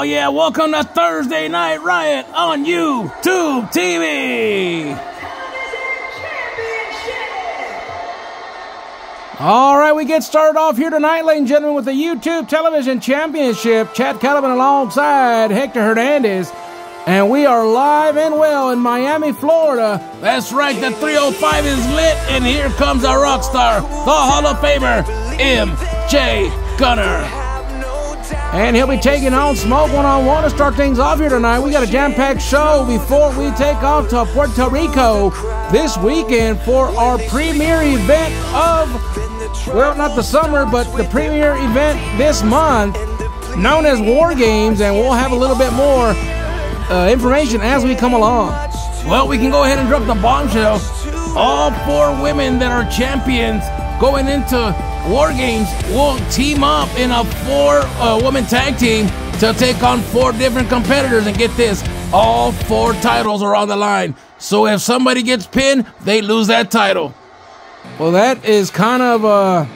yeah, welcome to Thursday Night Riot on YouTube TV. All right, we get started off here tonight, ladies and gentlemen, with the YouTube Television Championship. Chad Caliban alongside Hector Hernandez. And we are live and well in Miami, Florida. That's right, the 305 is lit, and here comes our rock star, the Hall of Famer, MJ Gunner. And he'll be taking on Smoke one-on-one to start things off here tonight. We got a jam-packed show before we take off to Puerto Rico this weekend for our premier event of, well, not the summer, but the premier event this month, known as War Games, and we'll have a little bit more information as we come along. Well, we can go ahead and drop the bombshell. All 4 women that are champions going into War Games will team up in a 4-woman tag team to take on 4 different competitors. And get this, all 4 titles are on the line. So if somebody gets pinned, they lose that title. Well, that is kind of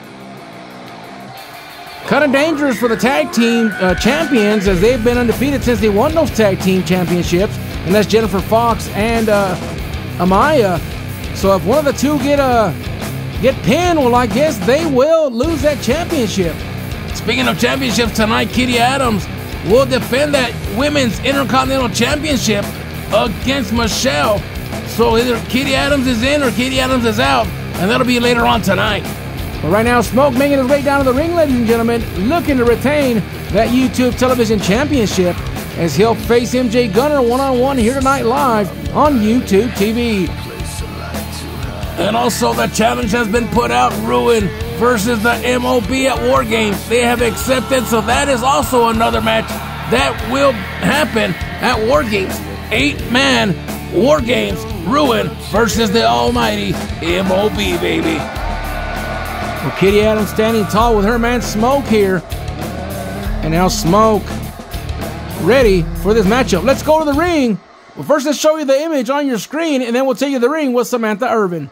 dangerous for the tag team champions, as they've been undefeated since they won those tag team championships, and that's Jennifer Fox and Amaya. So if one of the two get pinned, well, I guess they will lose that championship. Speaking of championships, tonight Kitty Adams will defend that women's Intercontinental Championship against Michelle. So either Kitty Adams is in or Kitty Adams is out, and that'll be later on tonight. But right now, Smoke making his way down to the ring, ladies and gentlemen, looking to retain that YouTube Television Championship as he'll face MJ Gunner one-on-one here tonight live on YouTube TV. And also the challenge has been put out, Ruin versus the MOB at War Games. They have accepted, so that is also another match that will happen at War Games. 8-man War Games, Ruin versus the almighty MOB, baby. Well, Kitty Adams standing tall with her man Smoke here. And now Smoke ready for this matchup. Let's go to the ring. Well, first let's show you the image on your screen, and then we'll take you to the ring with Samantha Irvin.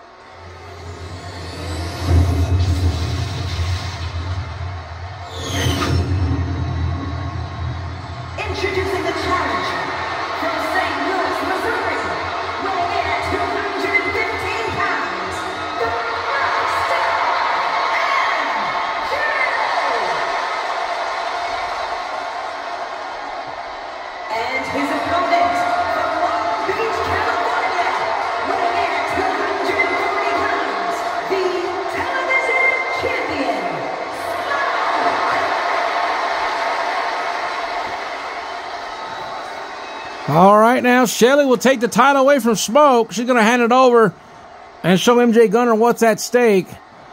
Introducing the challenge from St. Louis, Missouri, weighing in at 215 pounds, the Rockstar MJ. And his opponent from Long Beach, California, weighing in at 240 pounds, the television champion, All right, now Shelly will take the title away from Smoke. She's going to hand it over and show MJ Gunner what's at stake.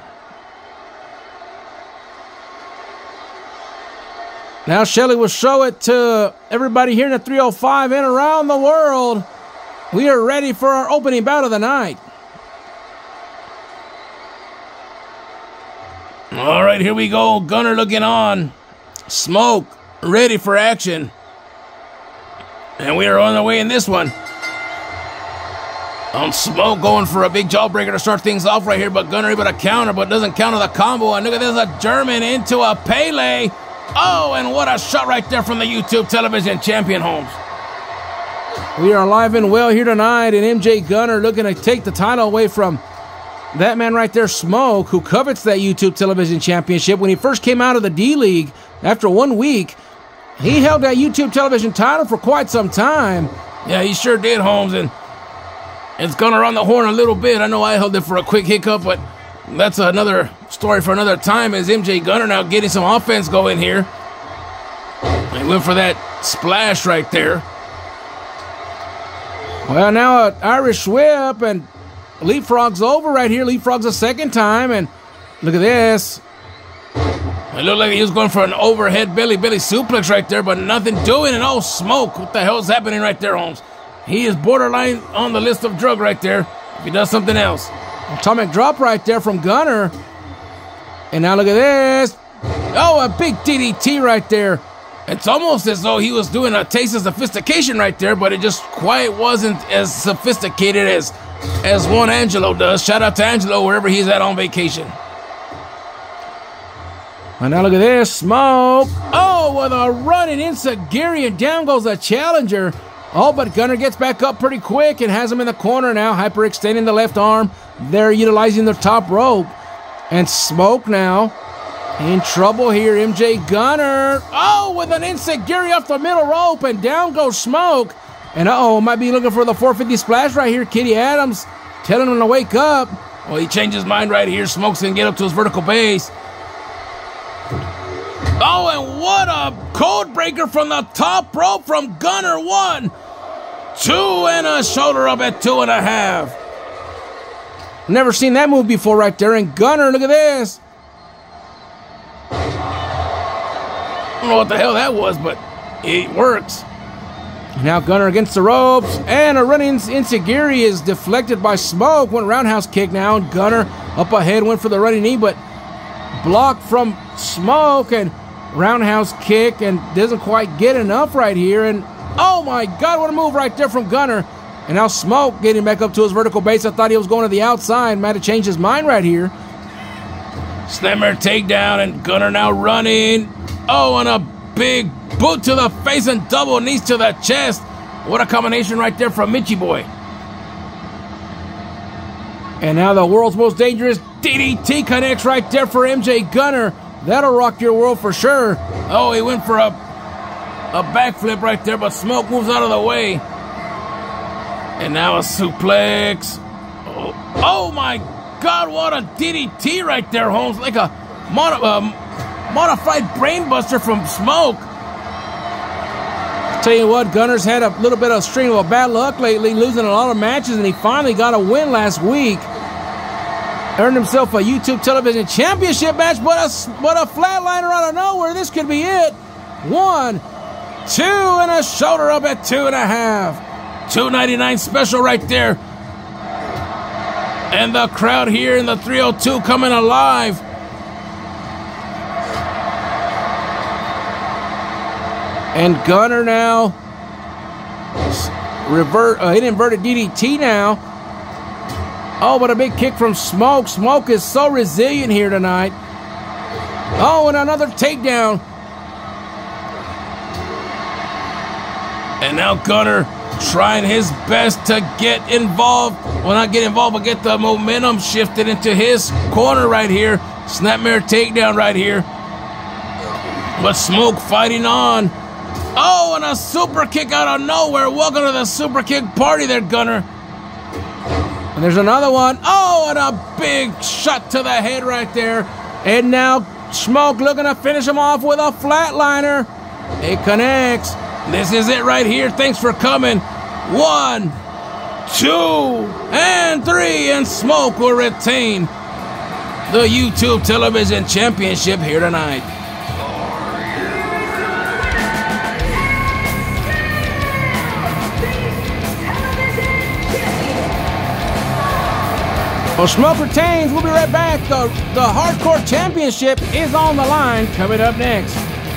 Now Shelly will show it to everybody here in the 305 and around the world. We are ready for our opening bout of the night. All right, here we go. Gunner looking on. Smoke ready for action. And we are on the way in this one. Smoke going for a big jawbreaker to start things off right here, but Gunner able to counter, but doesn't counter the combo. And look at this, a German into a Pele. Oh, and what a shot right there from the YouTube Television Champion Holmes. We are alive and well here tonight, and MJ Gunner looking to take the title away from that man right there, Smoke, who covets that YouTube Television Championship. When he first came out of the D-League after 1 week, he held that YouTube Television title for quite some time. Yeah, he sure did, Holmes, and it's gonna run the horn a little bit. I know I held it for a quick hiccup, but that's another story for another time. As MJ Gunner now getting some offense going here. He went for that splash right there. Well, now an Irish whip, and leapfrogs over right here. Leapfrogs a second time, and look at this. It looked like he was going for an overhead belly suplex right there, but nothing doing. And oh, Smoke, what the hell is happening right there, Holmes? He is borderline on the list of drug right there if he does something else. Atomic drop right there from Gunner. And now look at this. Oh, a big DDT right there. It's almost as though he was doing a taste of sophistication right there, but it just quite wasn't as sophisticated as one Angelo does. Shout out to Angelo wherever he's at on vacation. And now look at this. Smoke. Oh, with a running enziguri, and down goes the challenger. Oh, but Gunner gets back up pretty quick and has him in the corner now, hyperextending the left arm. They're utilizing their top rope. And Smoke now in trouble here. MJ Gunner. Oh, with an enziguri off the middle rope, and down goes Smoke. And uh-oh, might be looking for the 450 splash right here. Kitty Adams telling him to wake up. Well, he changed his mind right here. Smoke's going to get up to his vertical base. Oh, and what a code breaker from the top rope from Gunner. 1, 2, and a shoulder up at 2.5. Never seen that move before right there. And Gunner, look at this. I don't know what the hell that was, but it works. Now Gunner against the ropes, and a running enziguri is deflected by Smoke. Went roundhouse kick now, and Gunner up ahead went for the running knee, but blocked from Smoke, and roundhouse kick, and doesn't quite get enough right here. And oh my God, what a move right there from Gunner. And now Smoke getting back up to his vertical base. I thought he was going to the outside. Might have changed his mind right here. Snapmare takedown, and Gunner now running. Oh, and a big boot to the face and double knees to the chest. What a combination right there from Mitchie Boy. And now the world's most dangerous DDT connects right there for MJ Gunner. That'll rock your world for sure. Oh, he went for a backflip right there, but Smoke moves out of the way. And now a suplex. Oh my God, what a DDT right there, Holmes. Like a modified brainbuster from Smoke. Tell you what, Gunner's had a little bit of string of bad luck lately, losing a lot of matches, and he finally got a win last week. Earned himself a YouTube television championship match, but a flatliner out of nowhere. This could be it. 1, 2, and a shoulder up at 2.5. $2.99 special right there. And the crowd here in the 302 coming alive. And Gunner now an inverted DDT now. Oh, but a big kick from Smoke. Smoke is so resilient here tonight. Oh, and another takedown. And now Gunner trying his best to get involved. Well, not get involved, but get the momentum shifted into his corner right here. Snapmare takedown right here. But Smoke fighting on. Oh, and a super kick out of nowhere. Welcome to the super kick party there, Gunner. And there's another one. Oh, and a big shot to the head right there. And now Smoke looking to finish him off with a flatliner. It connects. This is it right here. Thanks for coming. 1, 2, and 3. And Smoke will retain the YouTube Television Championship here tonight. Well, Smoke retains. We'll be right back. The Hardcore Championship is on the line. Coming up next.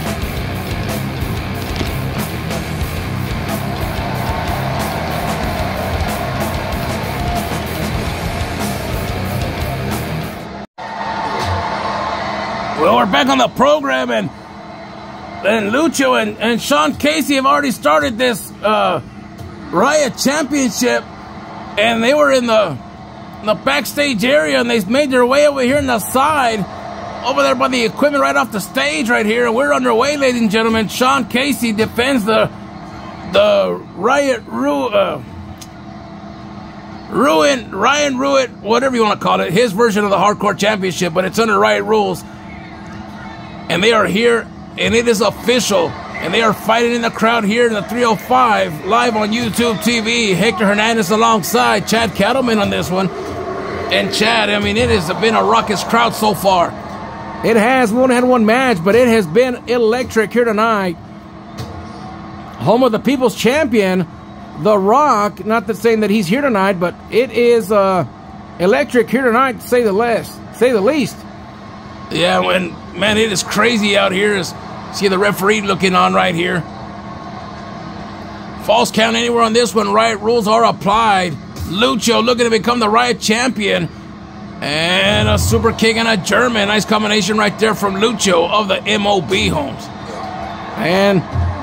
Well, we're back on the program, and Lucho and Sean Casey have already started this Riot Championship, and they were in the backstage area, and they made their way over here on the side, over there by the equipment right off the stage right here, and we're underway, ladies and gentlemen. Sean Casey defends the Ryan Ruin, whatever you want to call it, his version of the Hardcore Championship, but it's under Riot rules. And they are here, and it is official. And they are fighting in the crowd here in the 305, live on YouTube TV. Hector Hernandez alongside Chad Cattleman on this one. And Chad, I mean, it has been a raucous crowd so far. It has. We only had one match, but it has been electric here tonight. Home of the People's Champion, The Rock. Not that saying that he's here tonight, but it is electric here tonight, to say the least. Yeah, man, it is crazy out here. See the referee looking on right here. False count anywhere on this one. Riot rules are applied. Lucho looking to become the Riot champion. And a super kick and a German. Nice combination right there from Lucho of the MOB, Holmes. And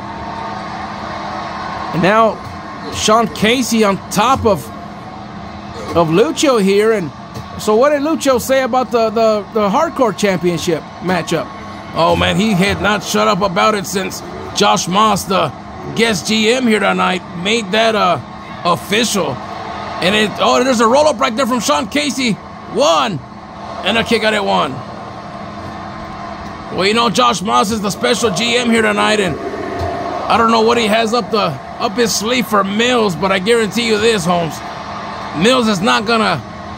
now Sean Casey on top of Lucho here. And so what did Lucho say about the Hardcore Championship matchup? Oh, man, he had not shut up about it since Josh Moss, the guest GM here tonight, made that official. And there's a roll-up right there from Sean Casey. One. And a kick out at one. Well, you know, Josh Moss is the special GM here tonight, and I don't know what he has up his sleeve for Mills, but I guarantee you this, Holmes. Mills is not gonna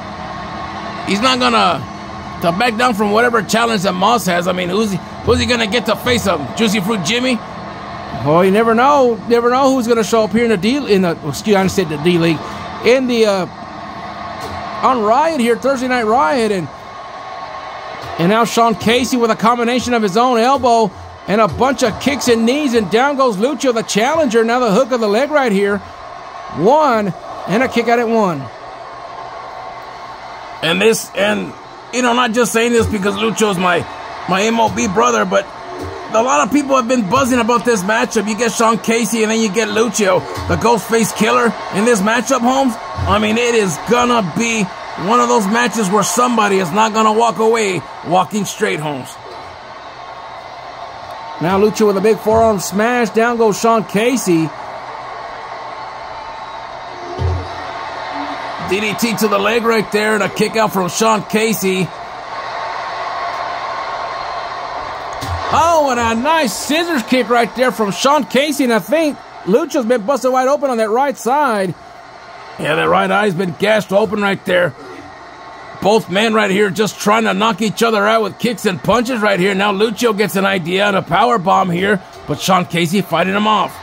to back down from whatever challenge that Moss has. I mean, who's he gonna get to face him? Juicy Fruit Jimmy? Well, you never know. Never know who's gonna show up here I said the D League. In the on Riot here, Thursday Night Riot, and now Sean Casey with a combination of his own elbow and a bunch of kicks and knees, and down goes Lucho, the challenger. Now the hook of the leg right here. One, and a kick out at one. And you know, not just saying this because Lucho's my MOB brother, but a lot of people have been buzzing about this matchup. You get Sean Casey and then you get Lucho, the Ghostface Killer, in this matchup, Holmes. I mean, it is gonna be one of those matches where somebody is not gonna walk away walking straight, Holmes. Now Lucho with a big forearm smash. Down goes Sean Casey. DDT to the leg right there, and a kick out from Sean Casey. Oh, and a nice scissors kick right there from Sean Casey, and I think Lucho's been busted wide open on that right side. Yeah, that right eye's been gashed open right there. Both men right here just trying to knock each other out with kicks and punches right here. Now Lucho gets an idea on a power bomb here, but Sean Casey fighting him off.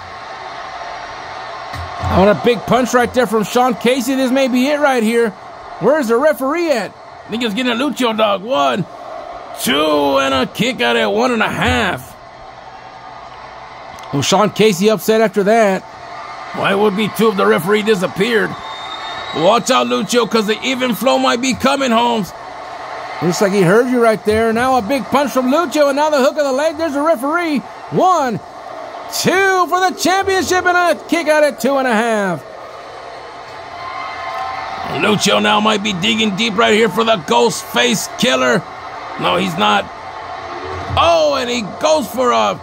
On a big punch right there from Sean Casey. This may be it right here. Where's the referee at? I think he's getting a Lucho dog. 1, 2, and a kick out at 1.5. Well, Sean Casey upset after that. Why would be 2 if the referee disappeared? Watch out, Lucho, because the even flow might be coming, Holmes. Looks like he heard you right there. Now a big punch from Lucho, and now the hook of the leg. There's a referee. 1, 2 for the championship, and a kick out at 2.5. Lucho now might be digging deep right here for the Ghostface Killer. No, he's not. Oh, and he goes for a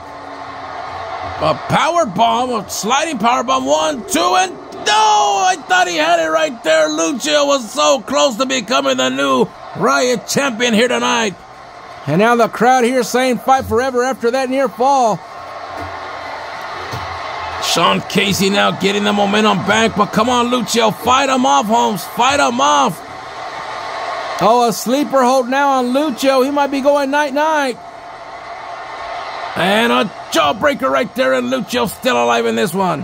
power bomb, a sliding power bomb. 1, 2, and no! I thought he had it right there. Lucho was so close to becoming the new Riot champion here tonight. And now the crowd here saying fight forever after that near fall. Sean Casey now getting the momentum back, but come on, Lucho, fight him off, Holmes, fight him off. Oh, a sleeper hold now on Lucho. He might be going night-night. And a jawbreaker right there, and Lucho's still alive in this one.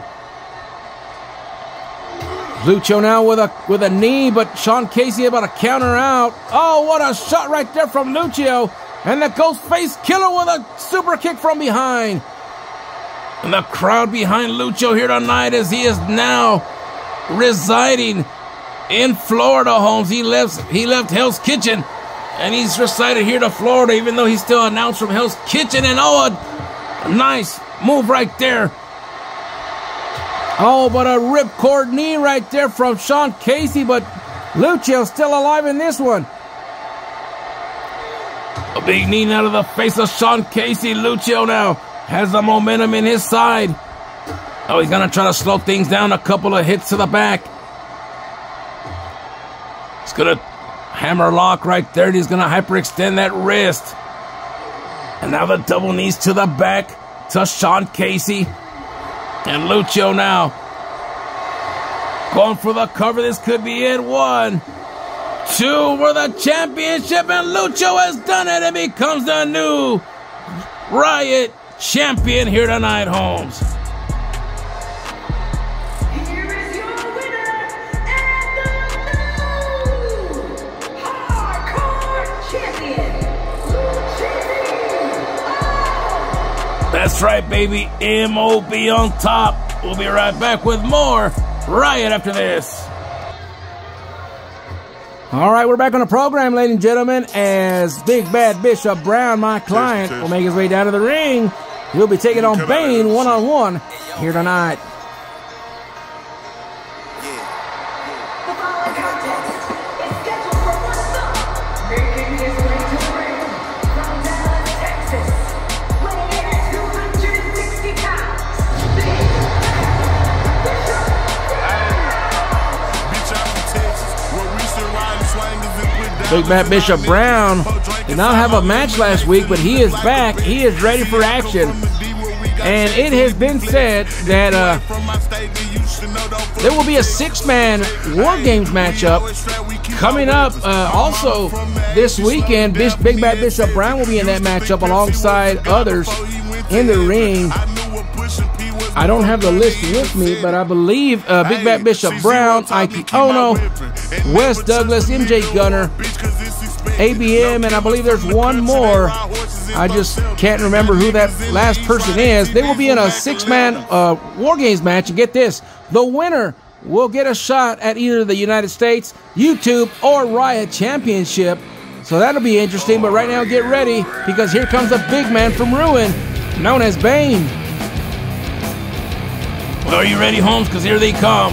Lucho now with a knee, but Sean Casey about to counter out. Oh, what a shot right there from Lucho. And the Ghostface Killer with a super kick from behind. And the crowd behind Lucho here tonight, as he is now residing in Florida, Holmes. He left Hell's Kitchen, and he's resided here to Florida, even though he's still announced from Hell's Kitchen. And a nice move right there. Oh, but a ripcord knee right there from Sean Casey, but Lucho still alive in this one. A big knee out of the face of Sean Casey. Lucho now has the momentum in his side. Oh, he's going to try to slow things down. A couple of hits to the back. He's going to hammer lock right there. He's going to hyperextend that wrist. And now the double knees to the back to Sean Casey. And Lucho now going for the cover. This could be it. 1, 2 for the championship. And Lucho has done it and becomes the new Riot champion here tonight, Holmes. Here is your winner and the new Hardcore Champion, That's right, baby. MOB on top. We'll be right back with more Riot after this. All right, we're back on the program, ladies and gentlemen, as Big Bad Bishop Brown, my client, will make his way down to the ring. He'll be taking on Bane one-on-one here tonight. The following contest is scheduled for one fall. Making his way to the ring from Dallas, Texas, weighing in at 260 pounds, Big Bad Bishop. Big Bad Bishop Brown did not have a match last week, but he is back. He is ready for action. And it has been said that there will be a six-man War Games matchup coming up also this weekend. Big Bad Bishop Brown will be in that matchup alongside others in the ring. I don't have the list with me, but I believe Big Bad Bishop Brown, Ike Ono, Wes Douglas, MJ Gunner, ABM, and I believe there's one more. I just can't remember who that last person is. They will be in a six-man War Games match, and get this, the winner will get a shot at either the United States, YouTube, or Riot Championship. So that'll be interesting, but right now get ready, because here comes a big man from Ruin, known as Bane. Well, are you ready, Holmes? Because here they come.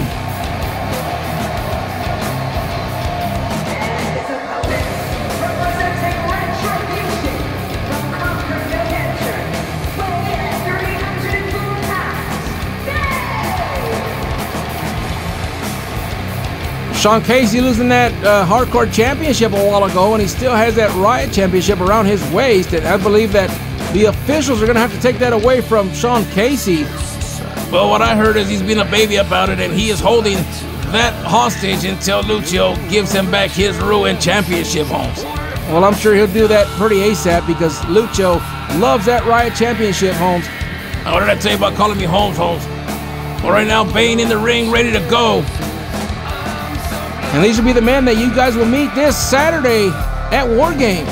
Sean Casey losing that Hardcore Championship a while ago, and he still has that Riot Championship around his waist. And I believe that the officials are going to have to take that away from Sean Casey. Well, what I heard is he's been a baby about it, and he is holding that hostage until Lucio gives him back his Ruin Championship, Holmes. Well, I'm sure he'll do that pretty ASAP because Lucio loves that Riot Championship, Holmes. What did I tell you about calling me Holmes? Well, right now, Bane in the ring, ready to go. And these will be the men that you guys will meet this Saturday at War Games.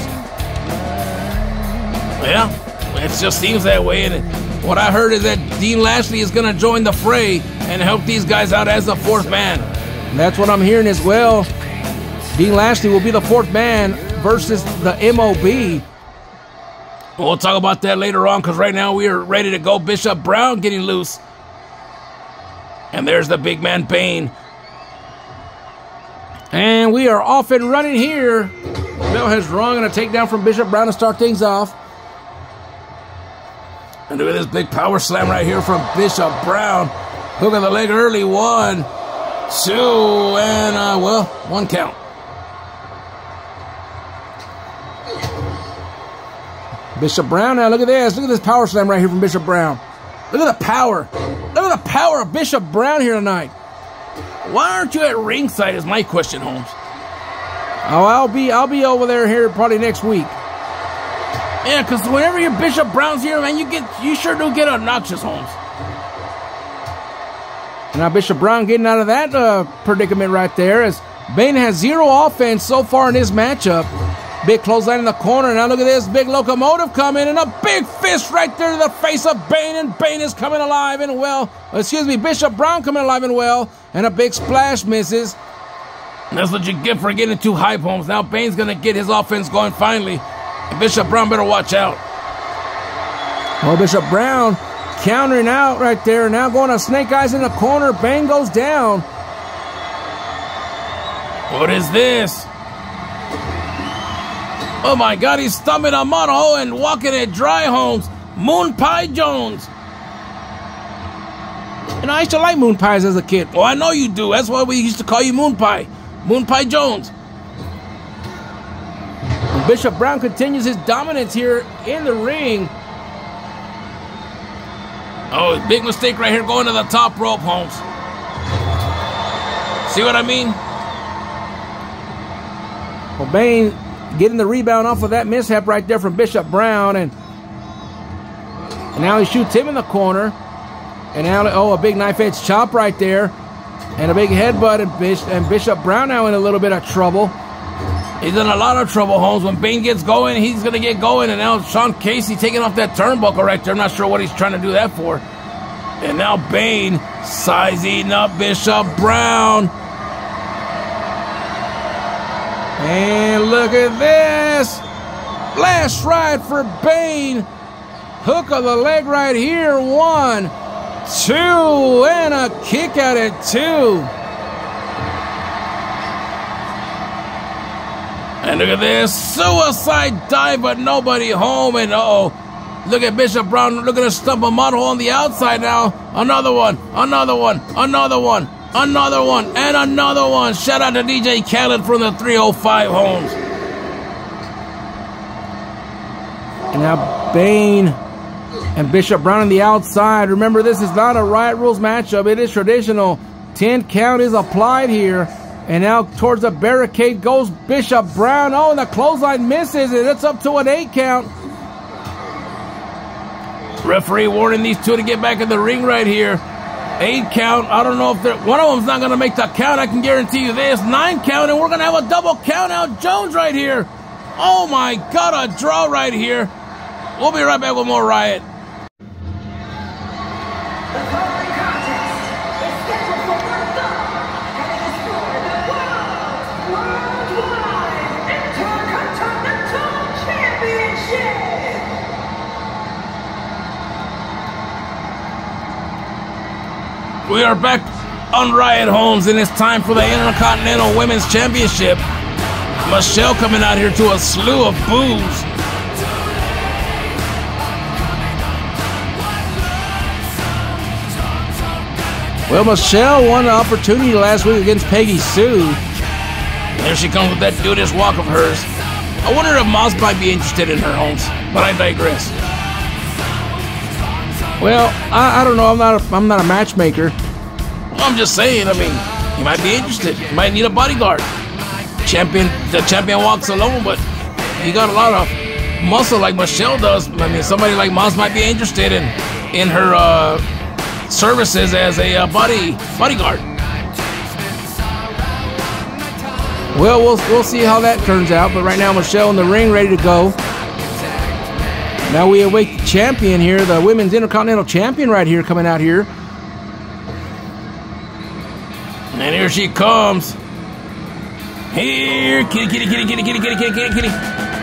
Yeah, it just seems that way. And what I heard is that Dean Lashley is going to join the fray and help these guys out as the fourth man. And that's what I'm hearing as well. Dean Lashley will be the fourth man versus the MOB. We'll talk about that later on because right now we are ready to go. Bishop Brown getting loose. And there's the big man Bane. And we are off and running here. Bell has rung and a takedown from Bishop Brown to start things off. And look at this big power slam right here from Bishop Brown. Hook of the leg early. 1, 2, and, well, 1 count. Bishop Brown now, look at this. Look at this power slam right here from Bishop Brown. Look at the power. Look at the power of Bishop Brown here tonight. Why aren't you at ringside is my question, Holmes. Oh, I'll be over there here probably next week. Yeah, because whenever your Bishop Brown's here, man, you sure do get obnoxious, Holmes. Now Bishop Brown getting out of that predicament right there as Bane has 0 offense so far in this matchup. Big clothesline in the corner. Now look at this big locomotive coming and a big fist right there to the face of Bane, and Bane is coming alive and well. Excuse me, Bishop Brown coming alive and well, and a big splash misses. That's what you get for getting too hype, Holmes. Now Bane's going to get his offense going finally, and Bishop Brown better watch out. Well, Bishop Brown countering out right there. Now going to Snake Eyes in the corner. Bane goes down. What is this? Oh my God, he's stumping a mono and walking it dry, Holmes. Moon Pie Jones. And I used to like moon pies as a kid. Well, I know you do. That's why we used to call you Moon Pie. Moon Pie Jones. And Bishop Brown continues his dominance here in the ring. Oh, big mistake right here going to the top rope, Holmes. See what I mean? Well, Bane getting the rebound off of that mishap right there from Bishop Brown, and now he shoots him in the corner, and now a big knife edge chop right there, and a big headbutt, and Bishop Brown now in a little bit of trouble. He's in a lot of trouble, Holmes. When Bane gets going, he's going to get going, and now Sean Casey taking off that turnbuckle right there. I'm not sure what he's trying to do that for. And now Bane sizing up Bishop Brown. And look at this. Last ride for Bane. Hook of the leg right here. 1, 2, and a kick out at 2. And look at this. Suicide dive, but nobody home. And look at Bishop Brown looking to stump a model on the outside now. Another one, another one, another one, another one, and another one. Shout out to DJ Khaled from the 305 homes. And now Bane and Bishop Brown on the outside. Remember, this is not a Riot Rules matchup. It is traditional. 10 count is applied here. And now towards the barricade goes Bishop Brown. Oh, and the clothesline misses, and it's up to an 8 count. Referee warning these two to get back in the ring right here. 8 count. I don't know if one of them's not going to make the count. I can guarantee you this. 9 count, and we're going to have a double count out. Jones right here. Oh, my God, a draw right here. We'll be right back with more Riot. The following contest is scheduled for one fall and it is for the Worldwide Intercontinental Championship. We are back on Riot Homes, and it's time for the Intercontinental Women's Championship. Michelle coming out here to a slew of boos. Well, Michelle won the opportunity last week against Peggy Sue. There she comes with that dudeous walk of hers. I wonder if Moss might be interested in her, Holmes, but I digress. Well, I don't know. I'm not a matchmaker. Well, I'm just saying. I mean, you might be interested. You might need a bodyguard. The champion walks alone, but you got a lot of muscle like Michelle does. I mean, somebody like Moss might be interested in her services as a bodyguard. Well, we'll see how that turns out. But right now, Michelle in the ring, ready to go. Now we await the champion here, the Women's Intercontinental Champion right here, coming out here. And here she comes. Here, kitty, kitty, kitty, kitty, kitty, kitty, kitty, kitty, kitty.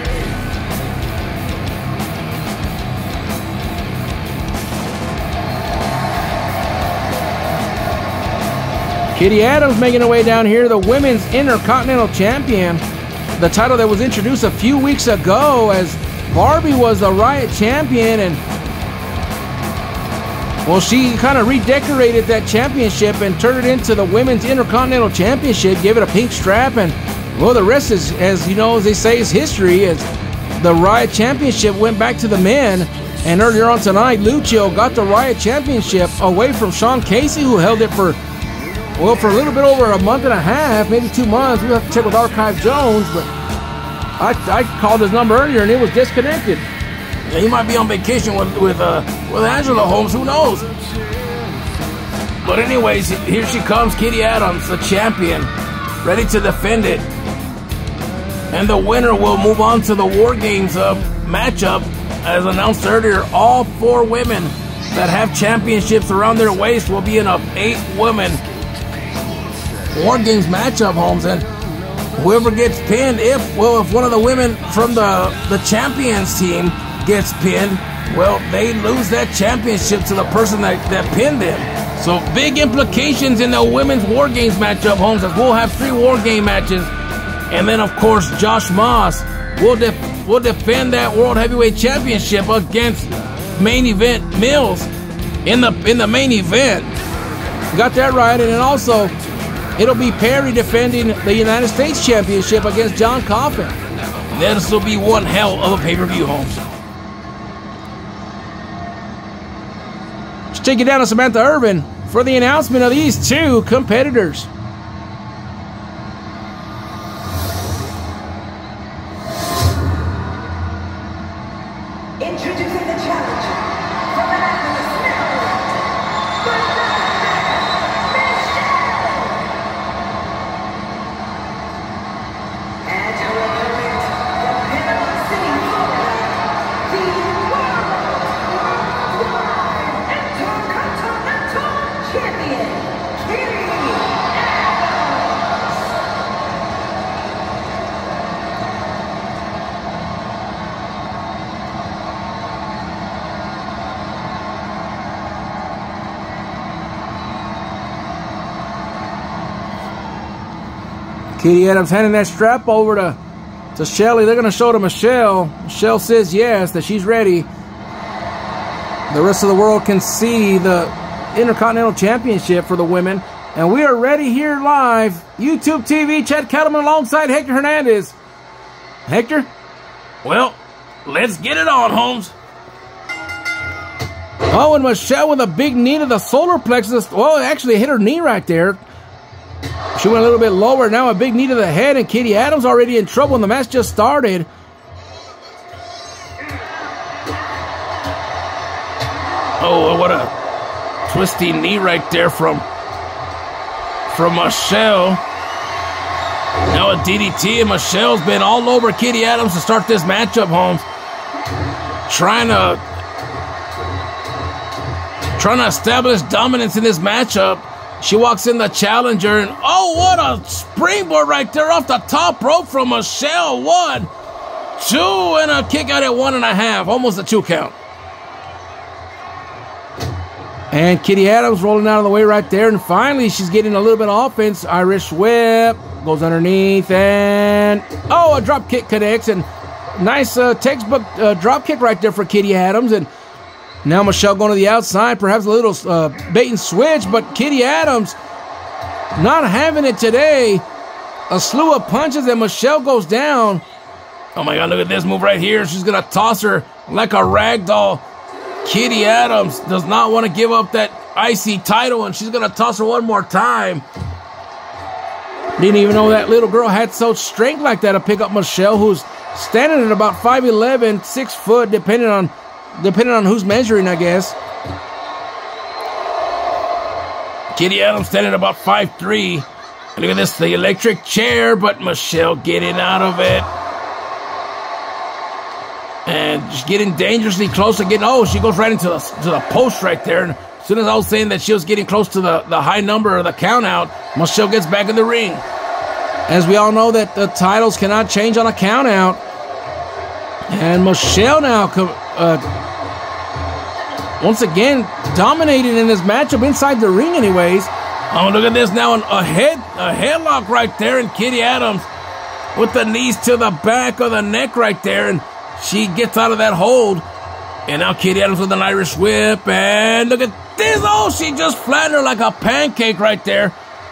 Kitty Adams making her way down here, the Women's Intercontinental Champion. The title that was introduced a few weeks ago as Barbie was the Riot Champion, and well, she kind of redecorated that championship and turned it into the Women's Intercontinental Championship, gave it a pink strap, and well, the rest is, as you know, as they say, is history. As the Riot Championship went back to the men, and earlier on tonight, Lucio got the Riot Championship away from Sean Casey, who held it for a little bit over a month and a half, maybe 2 months. We'll have to check with Archive Jones, but I called his number earlier and it was disconnected. Yeah, he might be on vacation with Angela Holmes, who knows? But anyways, here she comes, Kitty Adams, the champion, ready to defend it. And the winner will move on to the War Games matchup. As announced earlier, all 4 women that have championships around their waist will be in a 8-woman War Games matchup, Holmes. And whoever gets pinned, if one of the women from the champions team gets pinned, well, they lose that championship to the person that pinned them. So big implications in the women's War Games matchup, Holmes, as we'll have 3 War Game matches. And then, of course, Josh Moss will defend that World Heavyweight Championship against Main Event Mills in the main event. Got that right. And then also, it'll be Perry defending the United States Championship against John Coffin. This will be one hell of a pay-per-view, Holmes. Let's take it down to Samantha Irvin for the announcement of these 2 competitors. Introducing the challenger from Annapolis, Maryland, and her opponent from Panama City, Florida, the Worldwide Intercontinental Champion, Kitty Adams. Katie Adams handing that strap over to Shelly. They're going to show to Michelle. Michelle says yes, that she's ready. The rest of the world can see the Intercontinental Championship for the women. And we are ready here live. YouTube TV, Chad Kettleman alongside Hector Hernandez. Hector? Well, let's get it on, Holmes. Oh, and Michelle with a big knee to the solar plexus. Well, it actually hit her knee right there. She went a little bit lower. Now a big knee to the head, and Katie Adams already in trouble, and the match just started. Oh, what a twisty knee right there from Michelle. Now a DDT, and Michelle's been all over Katie Adams to start this matchup, Holmes. Trying to establish dominance in this matchup. She walks in the challenger, and oh, what a springboard right there off the top rope from Michelle. 1, 2, and a kick out at 1.5. Almost a 2 count. And Katie Adams rolling out of the way right there, and finally she's getting a little bit of offense. Irish whip, goes underneath, and oh, a drop kick connects, and nice textbook drop kick right there for Katie Adams. And now Michelle going to the outside, perhaps a little bait and switch, but Katie Adams not having it today. A slew of punches, and Michelle goes down. Oh my God, look at this move right here. She's going to toss her like a rag doll. Katie Adams does not want to give up that IC title, and she's going to toss her one more time. Didn't even know that little girl had such strength like that to pick up Michelle, who's standing at about 5'11", 6 foot, depending on who's measuring, I guess. Katie Adams standing at about 5'3". And look at this, the electric chair, but Michelle getting out of it. And just getting dangerously close again. Oh, she goes right into the post right there. And as soon as I was saying that she was getting close to the high number or the count out, Michelle gets back in the ring. As we all know that the titles cannot change on a count out. And Michelle now once again dominating in this matchup inside the ring anyways. Oh, look at this now, a headlock right there, and Katie Adams with the knees to the back of the neck right there, and she gets out of that hold. And now Katie Adams with an Irish whip, and look at this. Oh, she just flattened her like a pancake right there.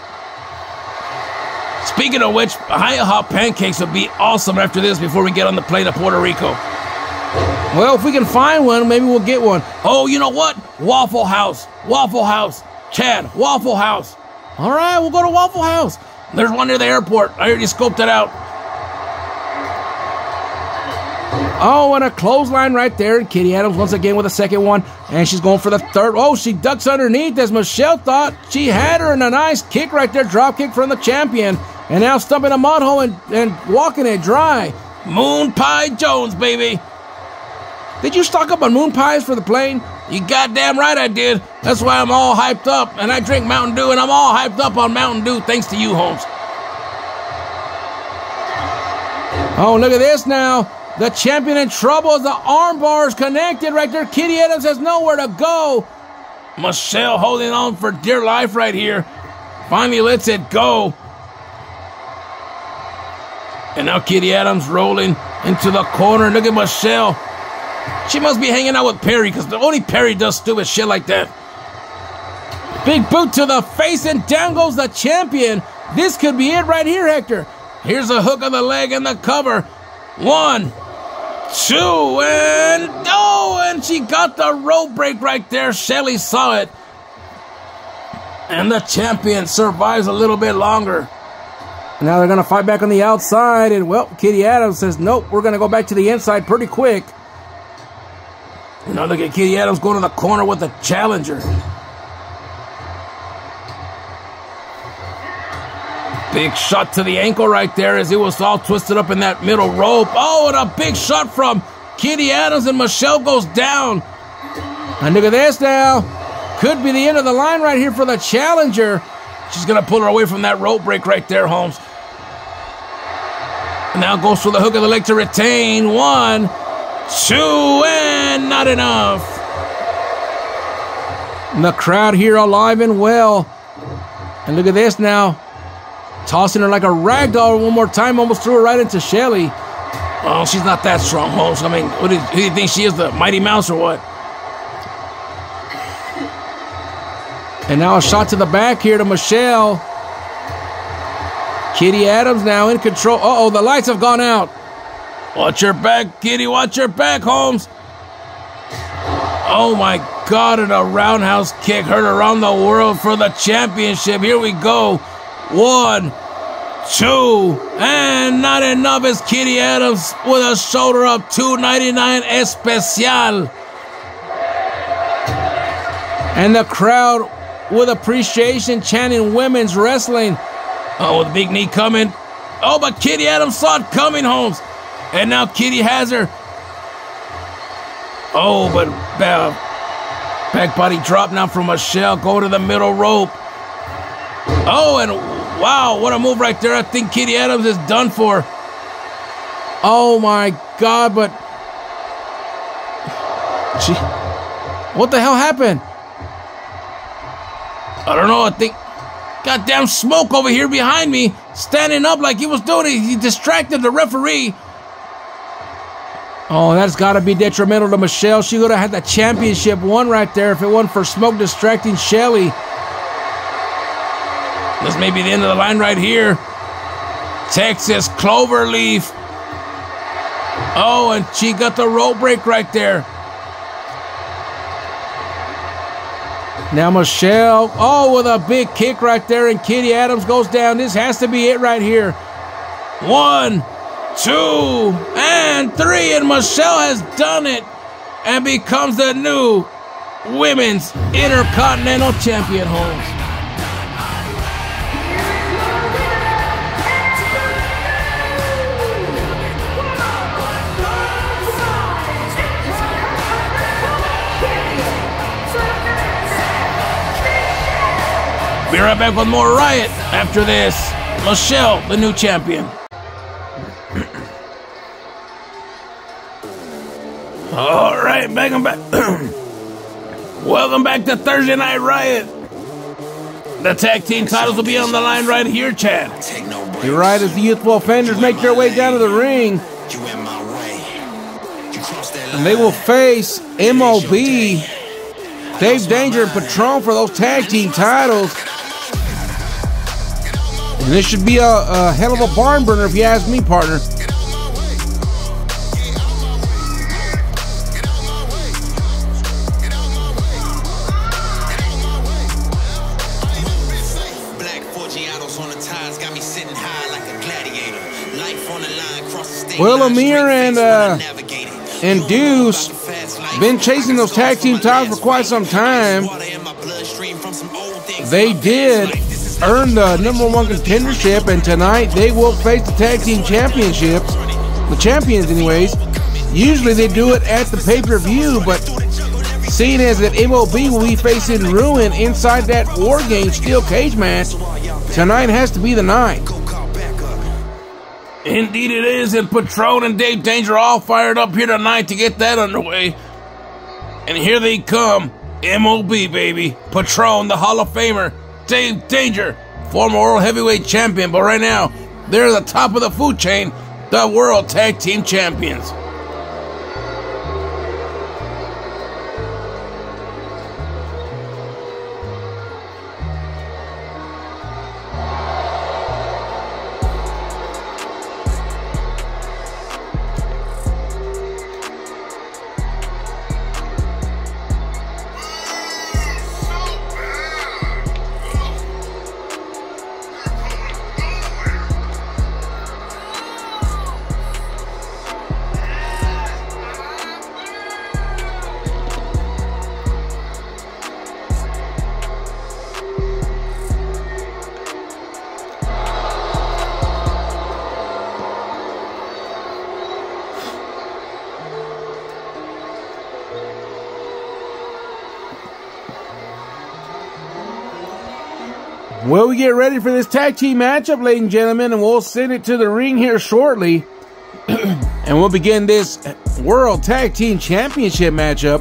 Speaking of which, high hot pancakes would be awesome after this before we get on the plane to Puerto Rico. Well, if we can find one, maybe we'll get one. Oh, you know what? Waffle House. Waffle House. Chad, Waffle House. All right, we'll go to Waffle House. There's one near the airport. I already scoped it out. Oh, and a clothesline right there. And Katie Adams once again with a second one. And she's going for the third. Oh, she ducks underneath as Michelle thought she had her, and a nice kick right there. Drop kick from the champion. And now stumping a mud hole and walking it dry. Moon Pie Jones, baby. Did you stock up on moon pies for the plane? You goddamn right I did. That's why I'm all hyped up. And I drink Mountain Dew, and I'm all hyped up on Mountain Dew thanks to you, Holmes. Oh, look at this now. The champion in trouble as the arm bar is connected right there. Katie Adams has nowhere to go. Michelle holding on for dear life right here. Finally lets it go. And now Katie Adams rolling into the corner. Look at Michelle. She must be hanging out with Perry, because only Perry does stupid shit like that. Big boot to the face, and down goes the champion. This could be it right here, Hector. Here's a hook of the leg and the cover. 1, 2, and oh, and she got the rope break right there. Shelly saw it. And the champion survives a little bit longer. Now they're going to fight back on the outside, and well, Katie Adams says, nope, we're going to go back to the inside pretty quick. Now look at Katie Adams going to the corner with the challenger. Big shot to the ankle right there as it was all twisted up in that middle rope. Oh, and a big shot from Katie Adams, and Michelle goes down. And look at this now. Could be the end of the line right here for the challenger. She's going to pull her away from that rope break right there, Holmes. And now goes for the hook of the leg to retain. 1, 2, and not enough. And the crowd here alive and well. And look at this now. Tossing her like a rag doll one more time, almost threw her right into Shelly. Oh, she's not that strong, Holmes. I mean, who do you think she is, the Mighty Mouse or what? And now a shot to the back here to Michelle. Kitty Adams now in control. Uh-oh, the lights have gone out. Watch your back, Kitty. Watch your back, Holmes. Oh, my God. And a roundhouse kick heard around the world for the championship. Here we go. 1, 2, and not enough is Kitty Adams with a shoulder up. $2.99 especial. And the crowd with appreciation chanting women's wrestling. Oh, with the big knee coming. Oh, but Kitty Adams saw it coming, Holmes. And now Kitty has her. Oh, but back body drop now from Michelle. Go to the middle rope. Oh, and wow, what a move right there. I think Kitty Adams is done for. Oh, my God, but... What the hell happened? I don't know. I think goddamn Smoke over here behind me, standing up like he was doing it. He distracted the referee. Oh, that's got to be detrimental to Michelle. She would have had the championship won right there if it wasn't for Smoke distracting Shelly. This may be the end of the line right here. Texas Cloverleaf. Oh, and she got the rope break right there. Now Michelle, oh, with a big kick right there, and Kitty Adams goes down. This has to be it right here. 1, 2, and 3, and Michelle has done it and becomes the new Women's Intercontinental Champion, Holmes. Be right back with more Riot after this. Michelle, the new champion. All right, welcome back. Welcome back to Thursday Night Riot. The tag team titles will be on the line right here, Chad. You're right, as the Youthful Offenders make their way down to the ring. And they will face MOB, Dave Danger, and Patron for those tag team titles. And this should be a hell of a barn burner if you ask me, partner. Well, Amir and Deuce been chasing those tag team titles for quite some time. They did earn the #1 contendership, and tonight they will face the tag team championships, the champions anyways. Usually they do it at the pay-per-view, but seeing as that MOB will be facing Ruin inside that War Games steel cage match, tonight has to be the night. Indeed it is, and Patron and Dave Danger all fired up here tonight to get that underway. And here they come, MOB, baby. Patron, the Hall of Famer. Dave Danger, former World Heavyweight Champion, but right now, they're the top of the food chain, the World Tag Team Champions. Well, we get ready for this tag team matchup, ladies and gentlemen, and we'll send it to the ring here shortly. And we'll begin this World Tag Team Championship matchup.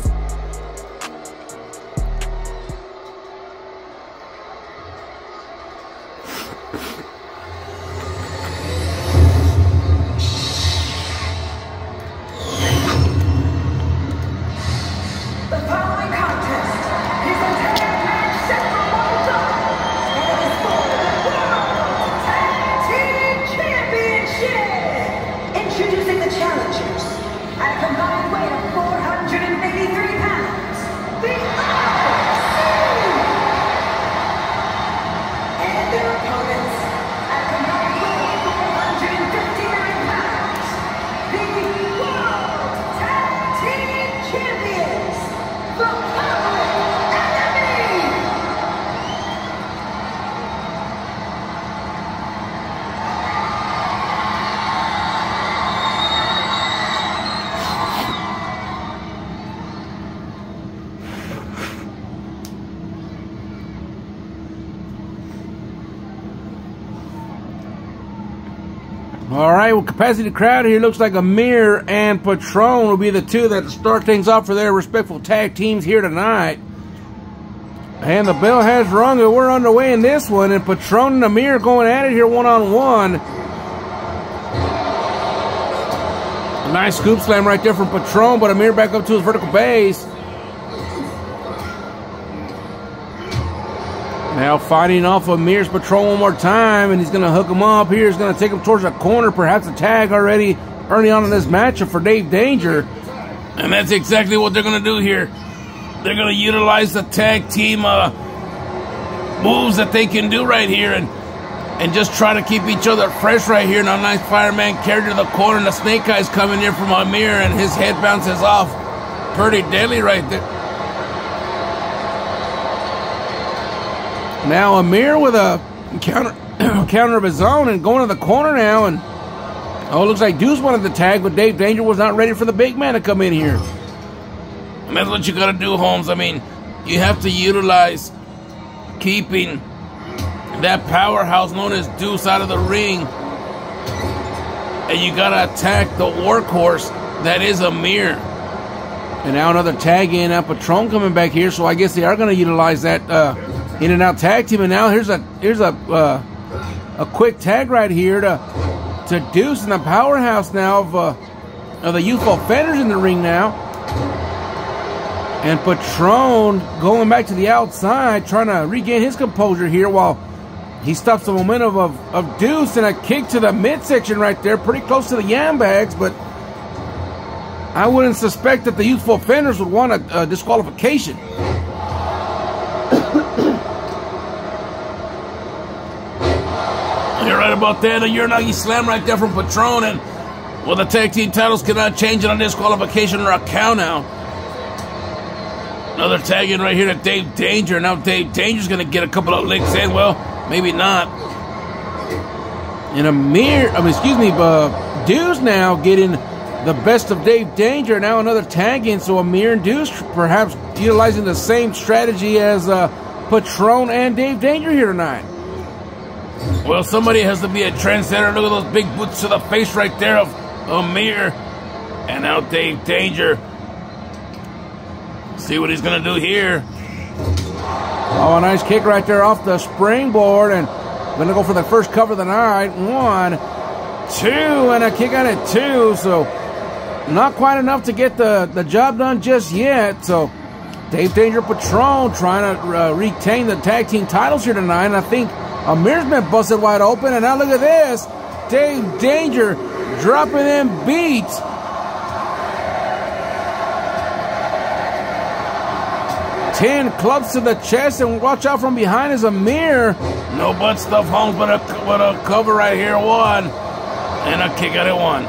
All right, well, capacity crowd here looks like Amir and Patron will be the two that start things off for their respectful tag teams here tonight. And the bell has rung and we're underway in this one. And Patron and Amir going at it here one-on-one. A nice scoop slam right there from Patron, but Amir back up to his vertical base. Now fighting off Amir's Patron one more time, and he's going to hook him up here. He's going to take him towards the corner, perhaps a tag already early on in this matchup for Dave Danger. And that's exactly what they're going to do here. They're going to utilize the tag team moves that they can do right here and just try to keep each other fresh right here. Now, nice fireman carried to the corner, and the snake eyes coming here from Amir, and his head bounces off. Pretty deadly right there. Now Amir with a counter of his own and going to the corner now. And oh, it looks like Deuce wanted the tag, but Dave Danger was not ready for the big man to come in here. And that's what you got to do, Holmes. I mean, you have to utilize keeping that powerhouse known as Deuce out of the ring. And you got to attack the workhorse that is Amir. And now another tag in. Now Patron coming back here, so I guess they are going to utilize that in and out tag team. And now here's a quick tag right here to Deuce and the powerhouse now of the youthful offenders in the ring now. And Patron going back to the outside, trying to regain his composure here while he stops the momentum of Deuce, and a kick to the midsection right there, pretty close to the yam bags, but I wouldn't suspect that the youthful offenders would want a disqualification. You're right about that. A Uranagi slam right there from Patron, and well, the tag team titles cannot change it on disqualification or a count out. Another tag in right here to Dave Danger. Now Dave Danger's going to get a couple of licks in. Well, maybe not. And Deuce now getting the best of Dave Danger. Now another tag in, so Amir and Deuce perhaps utilizing the same strategy as Patron and Dave Danger here tonight. Well, somebody has to be a trendsetter. Look at those big boots to the face right there of Amir. And now Dave Danger. See what he's going to do here. Oh, a nice kick right there off the springboard. And going to go for the first cover of the night. 1, 2, and a kick on it 2. So not quite enough to get the job done just yet. So Dave Danger Patron trying to retain the tag team titles here tonight. And I think Amir's been busted wide open. And now look at this. Dave Danger dropping them beats. Ten clubs to the chest, and watch out from behind is Amir. No butt stuff, Holmes, but a cover right here. 1, and a kick at it 1.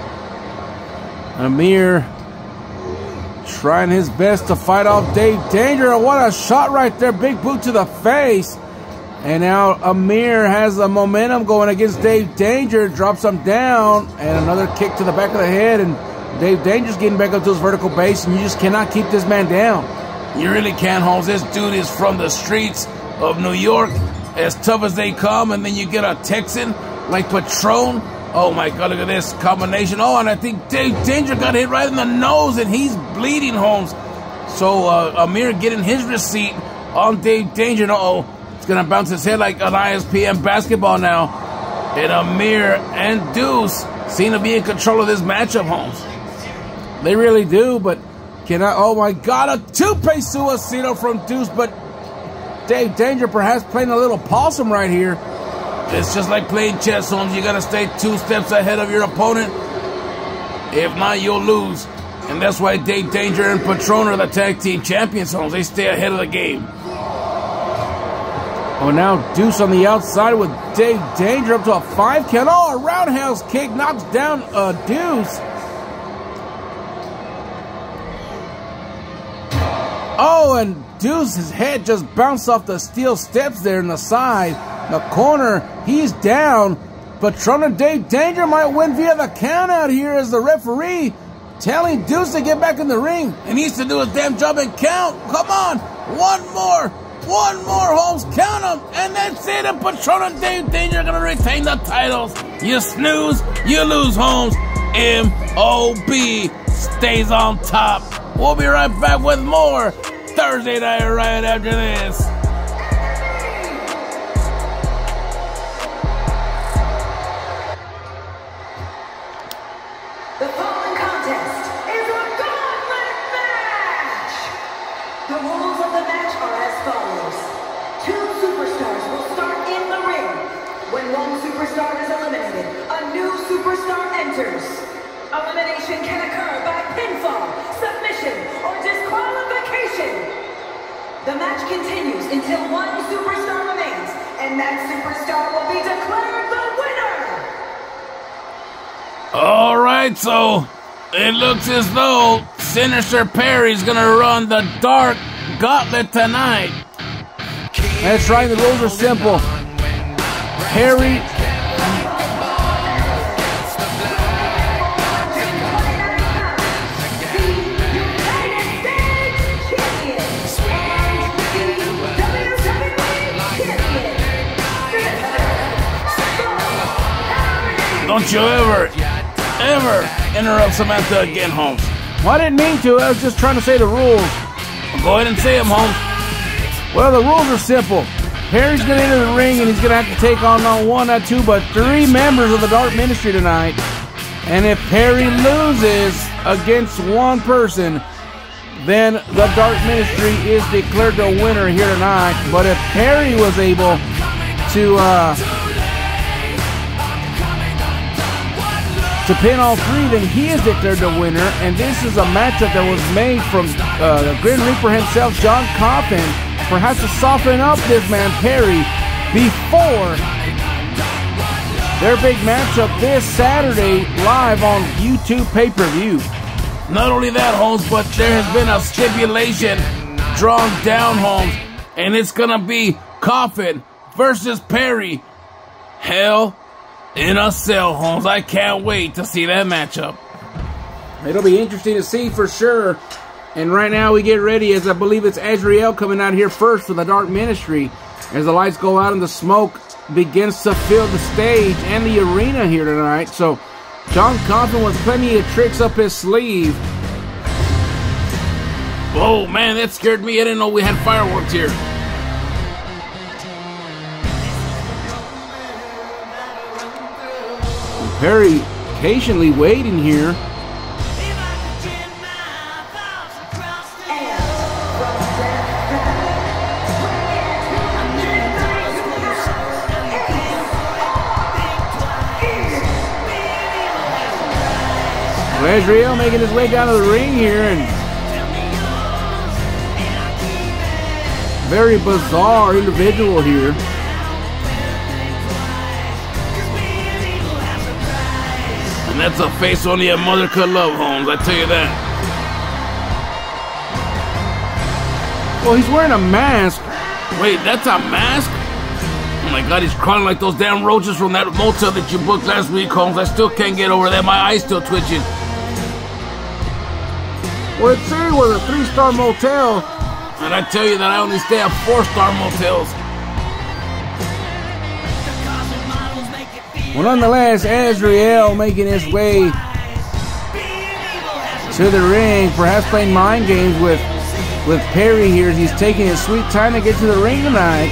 Amir trying his best to fight off Dave Danger. What a shot right there. Big boot to the face. And now Amir has the momentum going against Dave Danger. Drops him down. And another kick to the back of the head. And Dave Danger's getting back up to his vertical base. And you just cannot keep this man down. You really can't, Holmes. This dude is from the streets of New York, as tough as they come, and then you get a Texan like Patron. Oh my God, look at this combination. Oh, and I think Dave Danger got hit right in the nose, and he's bleeding, Holmes. So Amir getting his receipt on Dave Danger. Uh-oh, it's going to bounce his head like an ISPN basketball now. And Amir and Deuce seem to be in control of this matchup, Holmes. They really do, but oh my God, a tope suicida from Deuce, but Dave Danger perhaps playing a little possum right here. It's just like playing chess, Holmes. You got to stay 2 steps ahead of your opponent. If not, you'll lose. And that's why Dave Danger and Patron are the tag team champions, Holmes. They stay ahead of the game. Oh, now Deuce on the outside with Dave Danger up to a 5 count. Oh, a roundhouse kick knocks down Deuce. Oh, and Deuce's head just bounced off the steel steps there in the side. The corner, he's down. Patron and Dave Danger might win via the count out here as the referee telling Deuce to get back in the ring. He needs to do his damn job and count. Come on. 1 more. One more, Holmes. Count them. And that's it. And Patron and Dave Danger are going to retain the titles. You snooze, you lose, Holmes. M.O.B. stays on top. We'll be right back with more Thursday Night right after this. The following contest is a gauntlet match! The rules of the match are as follows. 2 superstars will start in the ring. When one superstar is eliminated, a new superstar enters. Elimination can occur by pinfall, submission, or disqualification. The match continues until one superstar remains, and that superstar will be declared the winner! All right, so it looks as though Sinister Perry's going to run the Dark Gauntlet tonight. That's right, the rules are simple. Perry Don't you ever interrupt Samantha again, Holmes. Well, I didn't mean to. I was just trying to say the rules. Go ahead and say them, Holmes. Well, the rules are simple. Perry's going to enter the ring, and he's going to have to take on not 1, not 2, but 3 members of the Dark Ministry tonight. And if Perry loses against one person, then the Dark Ministry is declared the winner here tonight. But if Perry was able to pin all 3, then he is declared the winner. And this is a matchup that was made from the Grim Reaper himself, John Coffin, perhaps to soften up this man Perry before their big matchup this Saturday live on YouTube pay-per-view. Not only that, Holmes, but there has been a stipulation drawn down, Holmes, and it's gonna be Coffin versus Perry. Hell in a Cell, Holmes. I can't wait to see that matchup. It'll be interesting to see for sure. And right now we get ready, as I believe it's Azrael coming out here first for the Dark Ministry, as the lights go out and the smoke begins to fill the stage and the arena here tonight. So John Coffin with plenty of tricks up his sleeve. Oh man, that scared me. I didn't know we had fireworks here. Perry patiently waiting here. Azrael making his way down to the ring here, and very bizarre individual here. And that's a face only a mother could love, Holmes, I tell you that. Well, he's wearing a mask. Wait, that's a mask? Oh my God, he's crawling like those damn roaches from that motel that you booked last week, Holmes. I still can't get over that. My eye's still twitching. Well, it said it was a 3-star motel. And I tell you that I only stay at 4-star motels. Well, nonetheless, Azrael making his way to the ring, perhaps playing mind games with Perry here as he's taking his sweet time to get to the ring tonight.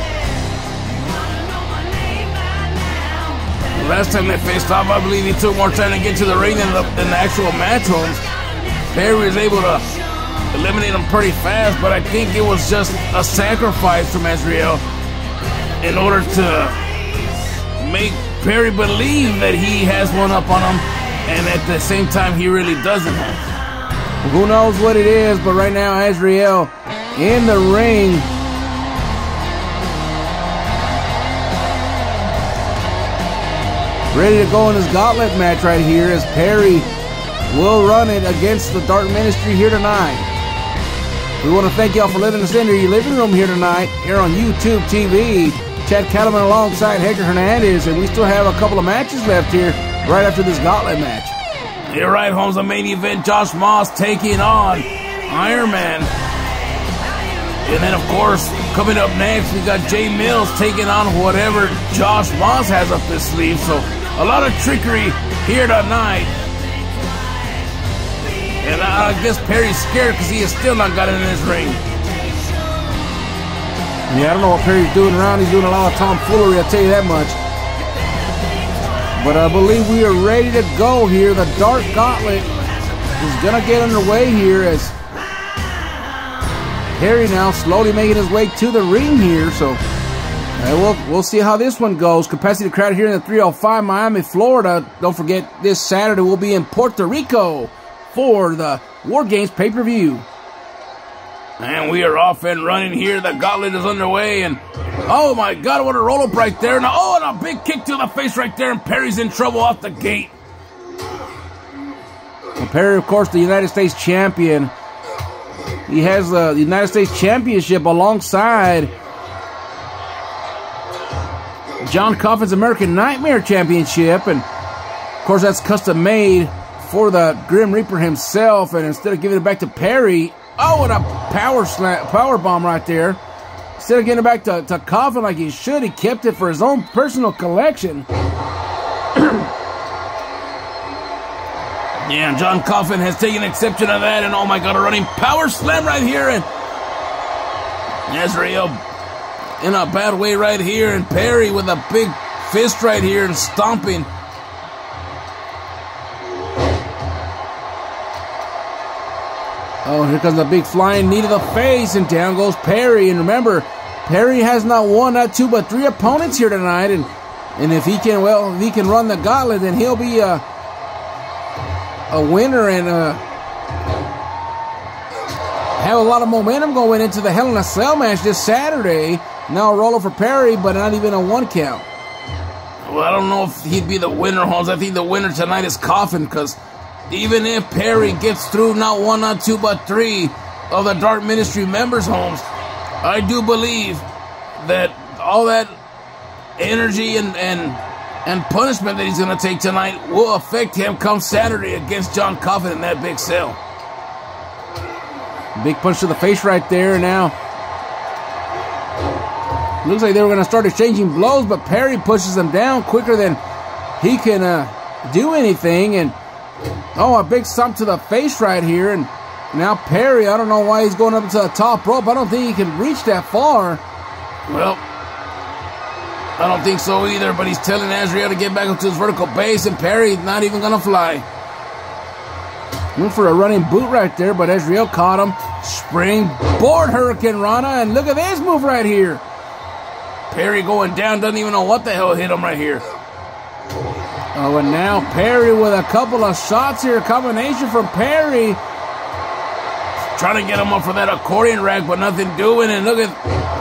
The last time they faced off, I believe he took more time to get to the ring than the actual match, Holmes. Perry was able to eliminate him pretty fast, but I think it was just a sacrifice from Azrael in order to make Perry believe that he has one up on him, and at the same time, he really doesn't. Well, who knows what it is, but right now, Azrael in the ring. Ready to go in this gauntlet match right here as Perry will run it against the Dark Ministry here tonight. We want to thank y'all for letting us into your living room here tonight, here on YouTube TV. Chad Cattleman alongside Hector Hernandez, and we still have a couple of matches left here right after this gauntlet match. You're right, Holmes. The main event, Josh Moss taking on Iron Man. And then, of course, coming up next, we got Jay Mills taking on whatever Josh Moss has up his sleeve. So a lot of trickery here tonight. And I guess Perry's scared because he has still not got it in his ring. Yeah, I don't know what Perry's doing around. He's doing a lot of tomfoolery, I'll tell you that much. But I believe we are ready to go here. The Dark Gauntlet is going to get underway here as Perry now slowly making his way to the ring here. So we'll see how this one goes. Capacity crowd here in the 305 Miami, Florida. Don't forget, this Saturday we'll be in Puerto Rico for the War Games pay-per-view. And we are off and running here. The gauntlet is underway. And oh my God, what a roll-up right there. And a big kick to the face right there. And Perry's in trouble off the gate. Well, Perry, of course, the United States champion. He has the United States Championship alongside John Coffin's American Nightmare Championship. And of course, that's custom made for the Grim Reaper himself. And instead of giving it back to Perry, oh, what a power bomb right there. Instead of getting it back to Coffin like he should, he kept it for his own personal collection. Yeah, John Coffin has taken exception to that, and oh my God, a running power slam right here, and Azrael in a bad way right here, and Perry with a big fist right here and stomping. Oh, here comes a big flying knee to the face, and down goes Perry. And remember, Perry has not one, not two, but three opponents here tonight. And if he can, well, if he can run the gauntlet, then he'll be a winner and have a lot of momentum going into the Hell in a Cell match this Saturday. Now a roller for Perry, but not even a one count. Well, I don't know if he'd be the winner, Holmes. I think the winner tonight is Coffin, because even if Perry gets through not one, not two, but three of the Dark Ministry members, Holmes, I do believe that all that energy and punishment that he's going to take tonight will affect him come Saturday against John Coffin in that big cell. Big punch to the face right there. Now, looks like they were going to start exchanging blows, but Perry pushes him down quicker than he can do anything. And oh, a big stomp to the face right here. And now Perry, I don't know why he's going up to the top rope. I don't think he can reach that far. Well, I don't think so either, but he's telling Azrael to get back up to his vertical base, and Perry's not even going to fly. Went for a running boot right there, but Azrael caught him. Springboard Hurricane Rana, and look at this move right here. Perry going down, doesn't even know what the hell hit him right here. Oh, and now Perry with a couple of shots here. Combination from Perry. Trying to get him up for that accordion rack, but nothing doing. And look at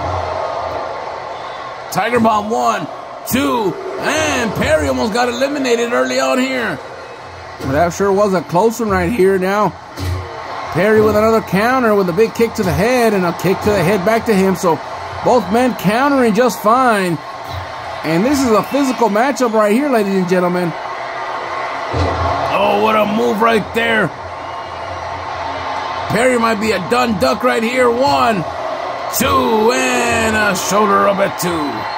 Tiger Bomb 1, 2, and Perry almost got eliminated early on here. Well, that sure was a close one right here. Now Perry with another counter with a big kick to the head and a kick to the head back to him. So both men countering just fine. And this is a physical matchup right here, ladies and gentlemen. Oh, what a move right there. Perry might be a done duck right here. 1, 2, and a shoulder up at 2.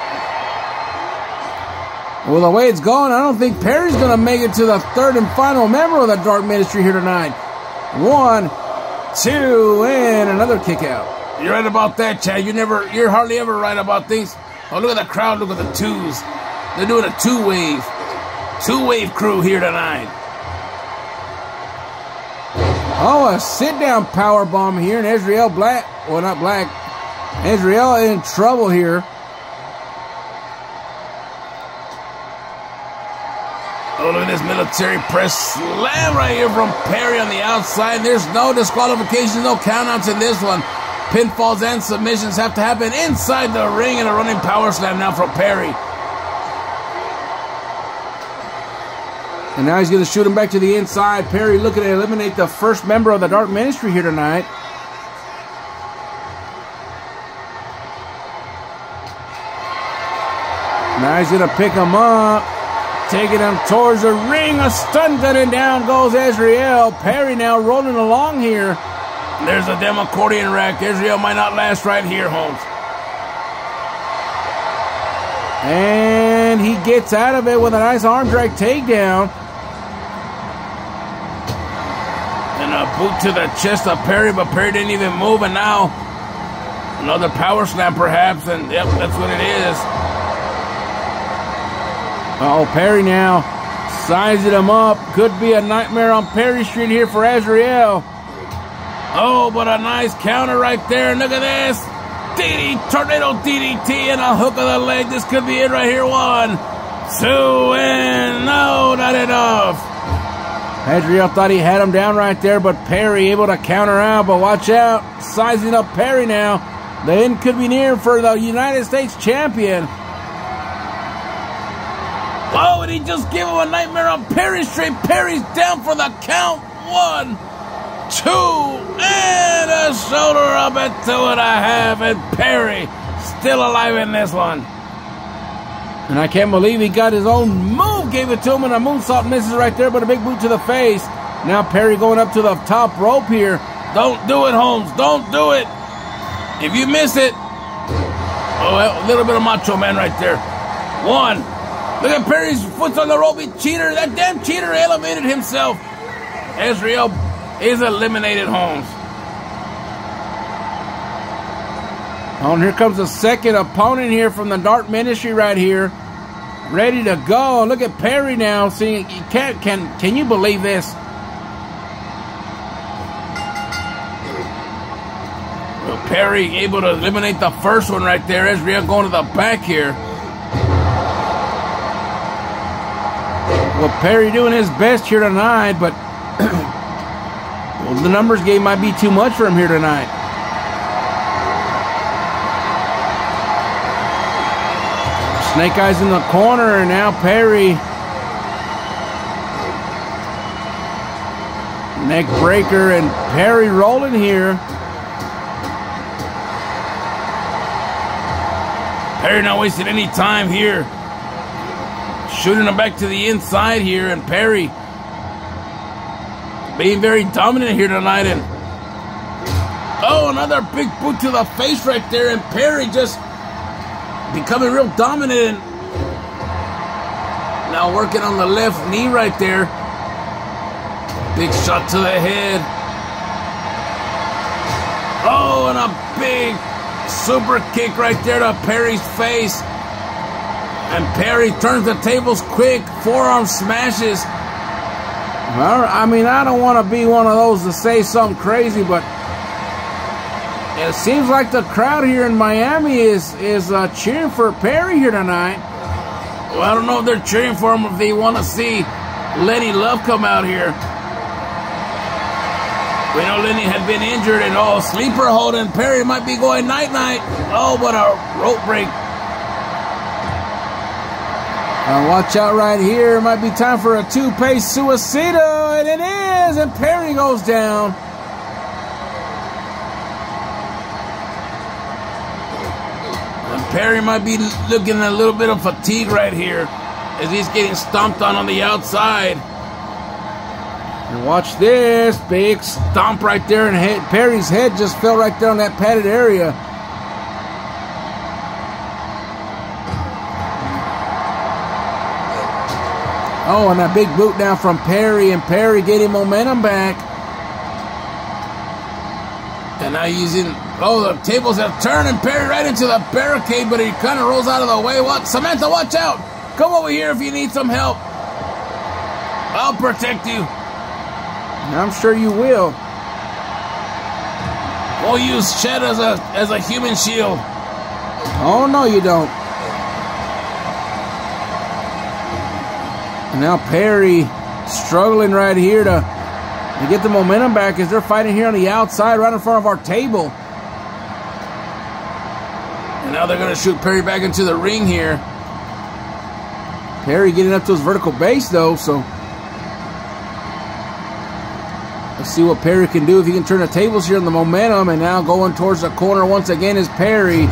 Well, the way it's going, I don't think Perry's going to make it to the third and final member of the Dark Ministry here tonight. 1, 2, and another kick out. You're right about that, Chad. You're hardly ever right about things. Oh, look at the crowd. Look at the twos. They're doing a two-wave. Two-wave crew here tonight. Oh, a sit-down power bomb here, and Azrael Black. Well, not Black. Azrael in trouble here. Oh, look at this military press slam right here from Perry on the outside. There's no disqualifications, no countouts in this one. Pinfalls and submissions have to happen inside the ring, and a running power slam now from Perry. And now he's going to shoot him back to the inside. Perry looking to eliminate the first member of the Dark Ministry here tonight. Now he's going to pick him up. Taking him towards the ring. A stun gun, and down goes Azrael. Perry now rolling along here. There's a damn accordion rack. Israel might not last right here, Holmes. And he gets out of it with a nice arm drag takedown. And a boot to the chest of Perry, but Perry didn't even move. And now another power slam perhaps. And yep, that's what it is. Uh-oh, Perry now sizing him up. Could be a nightmare on Perry Street here for Azrael. Oh, but a nice counter right there. Look at this. Tornado DDT and a hook of the leg. This could be it right here. 1, 2, and no, not enough. Azrael thought he had him down right there, but Perry able to counter out. But watch out. Sizing up Perry now. The end could be near for the United States champion. Oh, and he just gave him a nightmare on Perry Street. Perry's down for the count. 1, 2, and a shoulder up at 2.5, and Perry still alive in this one. And I can't believe he got his own move, gave it to him, and a moonsault misses right there, but a big boot to the face. Now Perry going up to the top rope here. Don't do it, Holmes. Don't do it. If you miss it, oh, a little bit of Macho Man right there. 1. Look at Perry's foot's on the rope. He cheater. That damn cheater elevated himself. Azrael is eliminated, Holmes. Oh, and here comes the second opponent here from the Dark Ministry right here. Ready to go. Look at Perry now. See, can you believe this? Well, Perry able to eliminate the first one right there. Azrael going to the back here. Well, Perry doing his best here tonight, but well, the numbers game might be too much for him here tonight. Snake Eyes in the corner, and now Perry. Neck breaker, and Perry rolling here. Perry not wasting any time here. Shooting him back to the inside here, and Perry being very dominant here tonight. And oh, another big boot to the face right there, and Perry just becoming real dominant. Now working on the left knee right there. Big shot to the head. Oh, and a big super kick right there to Perry's face. And Perry turns the tables quick. Forearm smashes. Well, I mean, I don't want to be one of those to say something crazy, but it seems like the crowd here in Miami is cheering for Perry here tonight. Well, I don't know if they're cheering for him, if they want to see Lenny Love come out here. We know Lenny had been injured, and oh, sleeper hold, and Perry might be going night-night. Oh, but a rope break. Watch out right here. It might be time for a two-pace suicida, and it is, and Perry goes down. And Perry might be looking at a little bit of fatigue right here as he's getting stomped on the outside. And watch this. Big stomp right there, and Perry's head just fell right there on that padded area. Oh, and that big boot down from Perry, and Perry getting momentum back. And now using, oh, the tables have turned, and Perry right into the barricade, but he kind of rolls out of the way. What? Samantha, watch out. Come over here if you need some help. I'll protect you. I'm sure you will. We'll use Chet as a human shield. Oh, no, you don't. And now Perry struggling right here to get the momentum back as they're fighting here on the outside right in front of our table. And now they're going to shoot Perry back into the ring here. Perry getting up to his vertical base, though, so let's see what Perry can do if he can turn the tables here on the momentum. And now going towards the corner once again is Perry.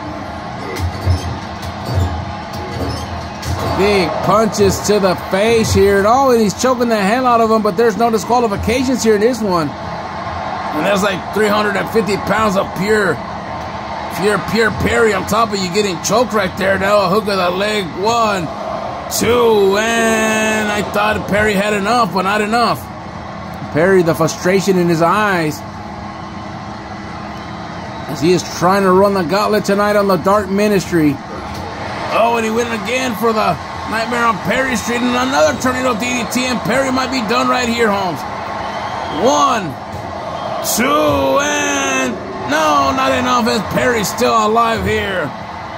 Big punches to the face here. And oh, and he's choking the hell out of him, but there's no disqualifications here in this one. And that's like 350 pounds of pure Perry on top of you getting choked right there. Now a hook of the leg. 1, 2, and I thought Perry had enough, but not enough. Perry, the frustration in his eyes, as he is trying to run the gauntlet tonight on the Dark Ministry. Oh, and he went again for the Nightmare on Perry Street, and another tornado DDT, and Perry might be done right here, Holmes. 1, 2, and no, not enough, as Perry's still alive here.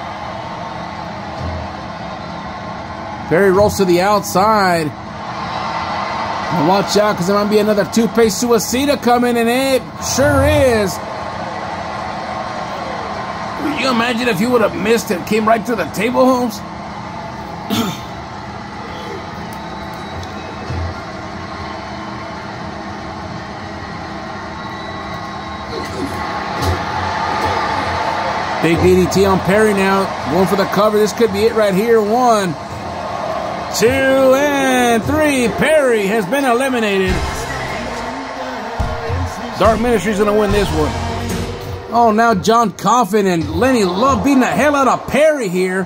Perry rolls to the outside. And watch out, because there might be another two-pace suicida coming, and it sure is. Could you imagine if he would have missed and came right to the table, Holmes? Big DDT on Perry now. Going for the cover. This could be it right here. 1, 2, and 3. Perry has been eliminated. Dark Ministry's going to win this one. Oh, now John Coffin and Lenny Love beating the hell out of Perry here.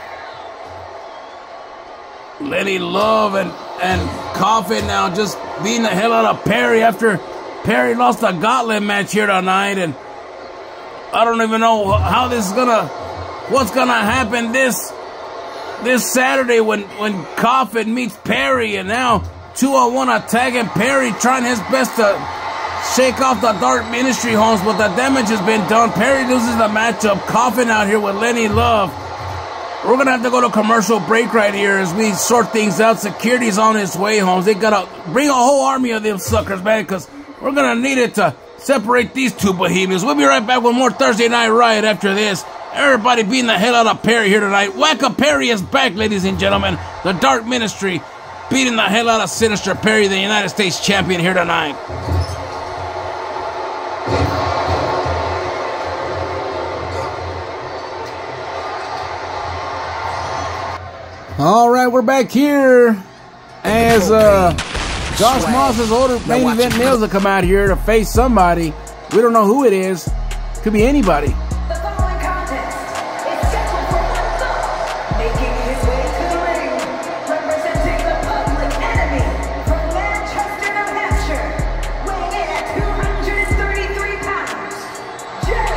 Lenny Love and Coffin now just beating the hell out of Perry after Perry lost a gauntlet match here tonight. And I don't even know how this is what's gonna happen this Saturday when Coffin meets Perry, and now 2-on-1 attacking Perry, trying his best to shake off the Dark Ministry, Holmes, but the damage has been done. Perry loses the matchup. Coffin out here with Lenny Love. We're gonna have to go to commercial break right here as we sort things out. Security's on its way, Holmes. They gotta bring a whole army of them suckers, man, because we're gonna need it to separate these two behemoths. We'll be right back with more Thursday Night Riot after this. Everybody beating the hell out of Perry here tonight. Wacka Perry is back, ladies and gentlemen. The Dark Ministry beating the hell out of Sinister Perry, the United States champion, here tonight. All right, we're back here as Josh Moss has ordered main event Mills to come out here to face somebody. We don't know who it is. Could be anybody. The following contest is scheduled for one fall. Making his way to the ring, representing the Public Enemy from Manchester, New Hampshire, weighing in at 233 pounds, Jay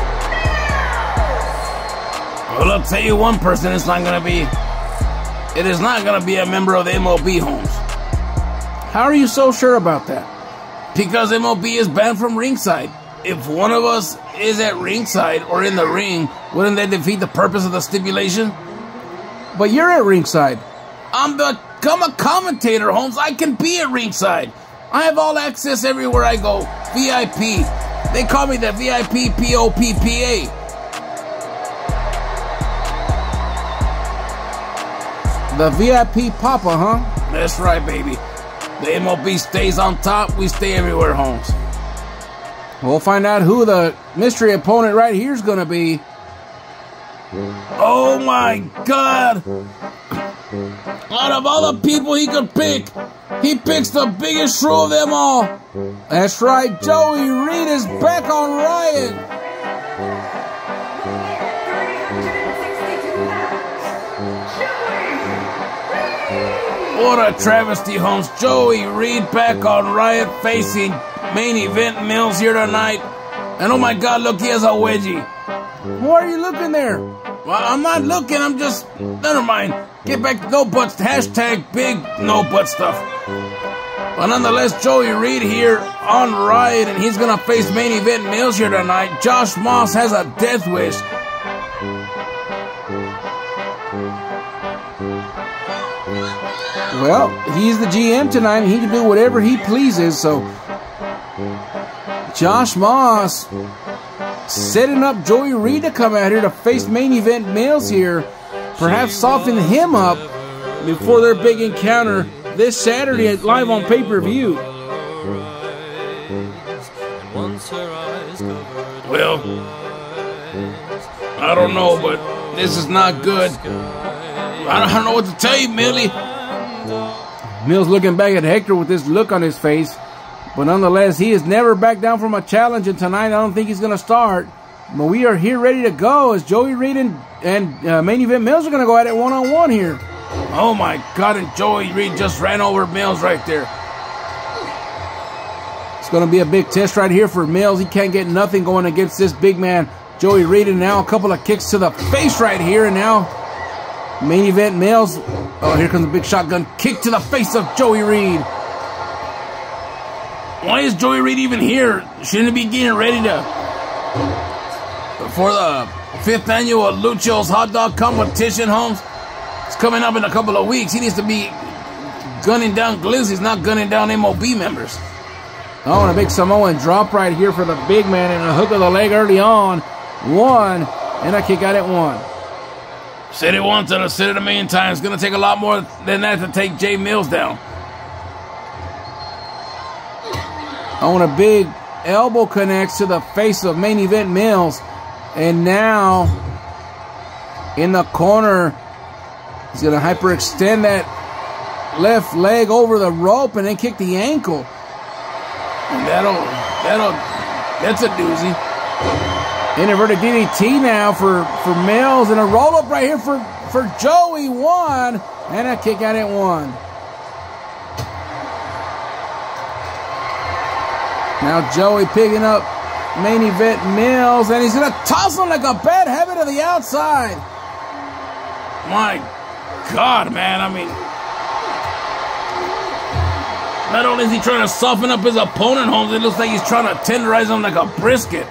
Mills. Well, I'll tell you one person it's not going to be. It is not going to be a member of the MOB, Holmes. How are you so sure about that? Because MOB is banned from ringside. If one of us is at ringside or in the ring, wouldn't that defeat the purpose of the stipulation? But you're at ringside. I'm a commentator, Holmes. I can be at ringside. I have all access everywhere I go. VIP. They call me the VIP POPPA. The VIP Papa, huh? That's right, baby. The MOB stays on top. We stay everywhere, Holmes. We'll find out who the mystery opponent right here is going to be. Oh, my God. Out of all the people he could pick, he picks the biggest shrew of them all. That's right. Joey Reed is back on Riot. 362 pounds, Joey Reed. What a travesty, Holmes. Joey Reed back on Riot facing main event Mills here tonight. And oh my God, look, he has a wedgie. Why are you looking there? Well, I'm not looking, I'm just, never mind. Get back to no butt, hashtag big no butt stuff. But nonetheless, Joey Reed here on Riot, and he's gonna face main event Mills here tonight. Josh Moss has a death wish. Well, he's the GM tonight, and he can do whatever he pleases, so Josh Moss setting up Joey Reed to come out here to face main event Mills here. Perhaps soften him up before their big encounter this Saturday live on pay-per-view. Well, I don't know, but this is not good. I don't know what to tell you, Millie. Mills looking back at Hector with this look on his face. But nonetheless, he has never backed down from a challenge, and tonight I don't think he's going to start. But we are here ready to go as Joey Reed and Main Event Mills are going to go at it one-on-one here. Oh my God, and Joey Reed just ran over Mills right there. It's going to be a big test right here for Mills. He can't get nothing going against this big man, Joey Reed. And now a couple of kicks to the face right here. And now Main Event Mills. Oh, here comes a big shotgun kick to the face of Joey Reed. Why is Joey Reed even here? Shouldn't he be getting ready for the 5th annual Lucho's Hot Dog Competition, Holmes? It's coming up in a couple of weeks. He needs to be gunning down Glizzies, not gunning down MOB members. Oh, and a big Samoan drop right here for the big man and a hook of the leg early on. 1, and a kick out at 1. Said it once and I said it a million times. It's going to take a lot more than that to take Jay Mills down. Oh, and a big elbow connects to the face of Main Event Mills. And now, in the corner, he's going to hyperextend that left leg over the rope and then kick the ankle. And that's a doozy. Inverted DDT now for Mills, and a roll-up right here for Joey. 1, and a kick out at 1. Now Joey picking up Main Event Mills, and he's going to toss him like a bad habit to the outside. My God, man, I mean, not only is he trying to soften up his opponent, Holmes, it looks like he's trying to tenderize him like a brisket.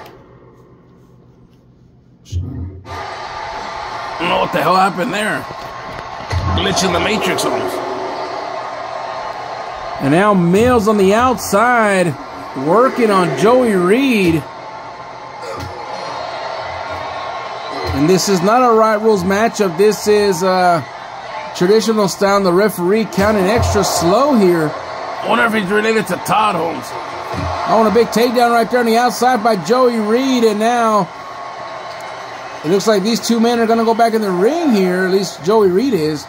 I don't know what the hell happened there. Glitch in the Matrix, Holmes. And now Mills on the outside, working on Joey Reed. And this is not a Riot Rules matchup. This is traditional style. The referee counting extra slow here. I wonder if he's related to Todd, Holmes. I want a big takedown right there on the outside by Joey Reed. And now it looks like these two men are going to go back in the ring here. At least Joey Reed is.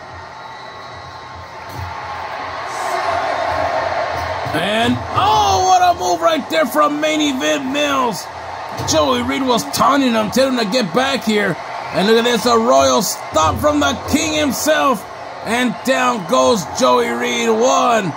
And, oh, what a move right there from Main Event Mills. Joey Reed was taunting him, telling him to get back here. And look at this, a royal stop from the king himself. And down goes Joey Reed. 1, 2.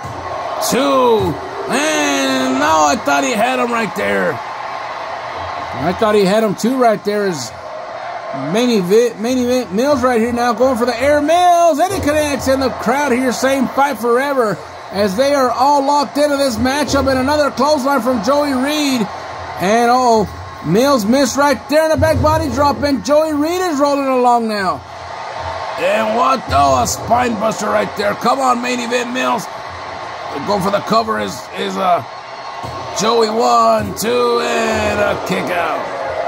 And now I thought he had him right there. I thought he had him too right there. Is Main Event Mills right here now going for the air. Mills, and he connects, and the crowd here saying fight forever as they are all locked into this matchup. And another clothesline from Joey Reed. And oh, Mills missed right there in a back body drop, and Joey Reed is rolling along now. And what? Oh, a spine buster right there. Come on, Main Event Mills. Going for the cover is Joey. 1, 2, and a kick out.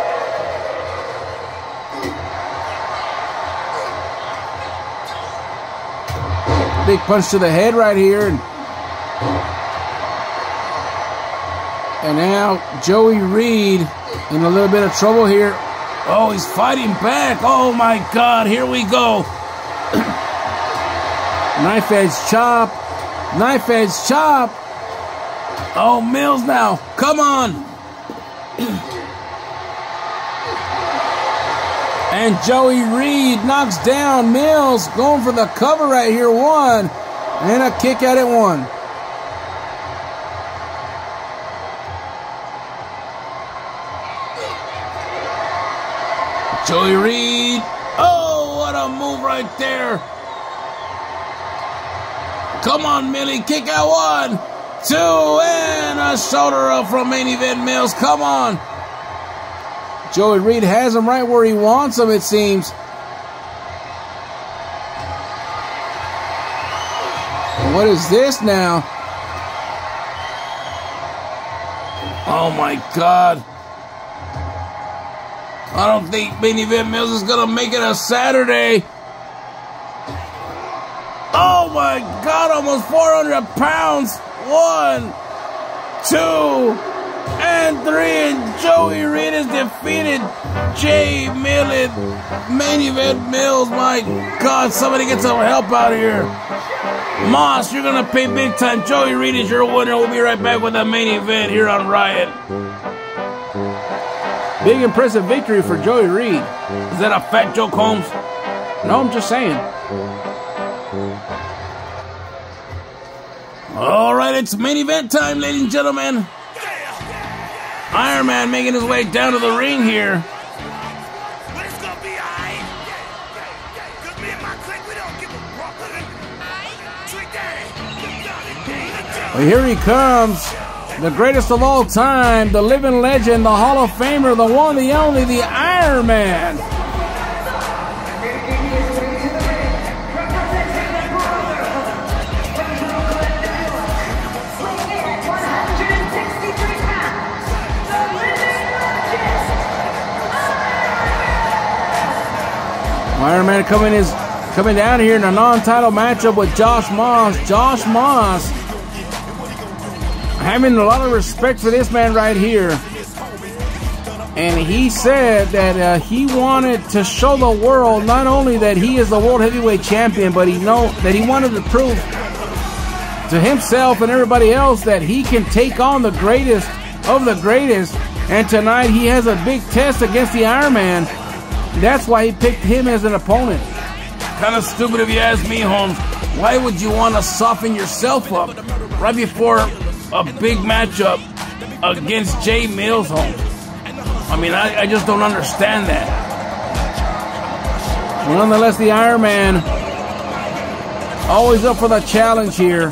Big punch to the head right here. And now Joey Reed in a little bit of trouble here. Oh, he's fighting back. Oh, my God. Here we go. Knife edge chop. Knife edge chop. Oh, Mills now. Come on. And Joey Reed knocks down Mills, going for the cover right here. 1, and a kick out at 1. Joey Reed. Oh, what a move right there. Come on, Millie. Kick out. 1, 2, and a shoulder up from Main Event Mills. Come on. Joey Reed has him right where he wants him, it seems. What is this now? Oh, my God. I don't think Main Event Mills is going to make it a Saturday. Oh, my God. Almost 400 pounds. 1, 2, and 3. And Joey Reed is defeated. Jay Millet, main event Mills. My God, somebody get some help out here. Moss, you're gonna pay big time. Joey Reed is your winner. We'll be right back with the main event here on Riot. Big impressive victory for Joey Reed. Is that a fat Joe Combs? No, I'm just saying. All right, it's main event time, ladies and gentlemen. Iron Man making his way down to the ring here. Well, here he comes, the greatest of all time, the living legend, the Hall of Famer, the one, the only, the Iron Man. Iron Man coming down here in a non-title matchup with Josh Moss. Josh Moss having a lot of respect for this man right here. And he said that he wanted to show the world not only that he is the World Heavyweight Champion, but he wanted to prove to himself and everybody else that he can take on the greatest of the greatest. And tonight he has a big test against the Iron Man. That's why he picked him as an opponent. Kind of stupid if you ask me, Holmes. Why would you want to soften yourself up right before a big matchup against Jay Mills, Holmes? I mean, I just don't understand that. Well, nonetheless, the Iron Man always up for the challenge here.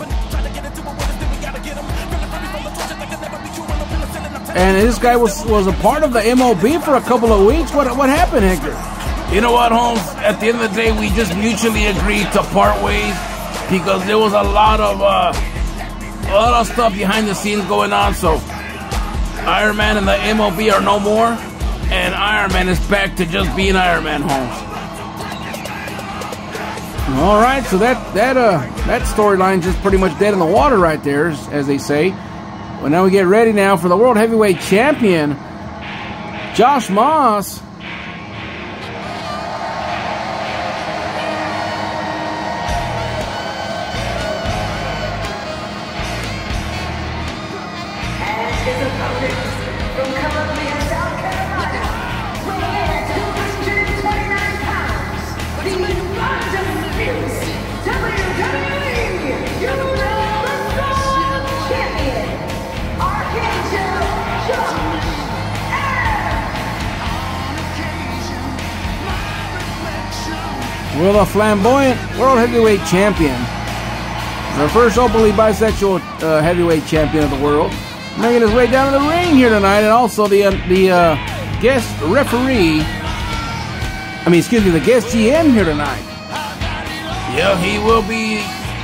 And this guy was a part of the MOB for a couple of weeks. What happened, Hector? You know what, Holmes? At the end of the day, we just mutually agreed to part ways because there was a lot of stuff behind the scenes going on. So Iron Man and the MOB are no more, and Iron Man is back to just being Iron Man, Holmes. All right, so that storyline just pretty much dead in the water right there, as they say. Well, now we get ready now for the World Heavyweight Champion, Josh Moss. And his opponent from Columbia, South Carolina, weighing in at 229 pounds, the undisputed WWE Universal Champion, Archangel Josh M. Well, the flamboyant World Heavyweight Champion, the first openly bisexual heavyweight champion of the world, making his way down to the ring here tonight, and also the guest referee. The guest GM here tonight. Yeah, he will be.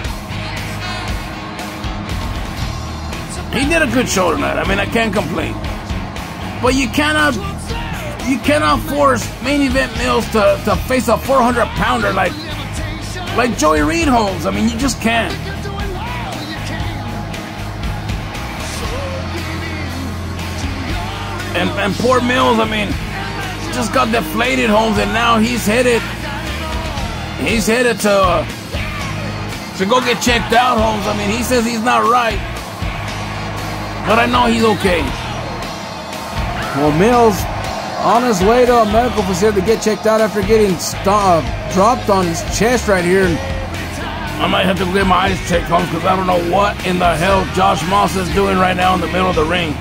He did a good show tonight. I mean, I can't complain. But you cannot force main event Mills to face a 400-pounder like Joey Reed, Holmes. I mean, you just can't. And poor Mills, I mean, just got deflated, Holmes, and now he's headed to go get checked out, Holmes. I mean, he says he's not right, but I know he's okay. Well, Mills on his way to a medical facility to get checked out after getting dropped on his chest right here. I might have to get my eyes checked, Holmes, because I don't know what in the hell Josh Moss is doing right now in the middle of the ring.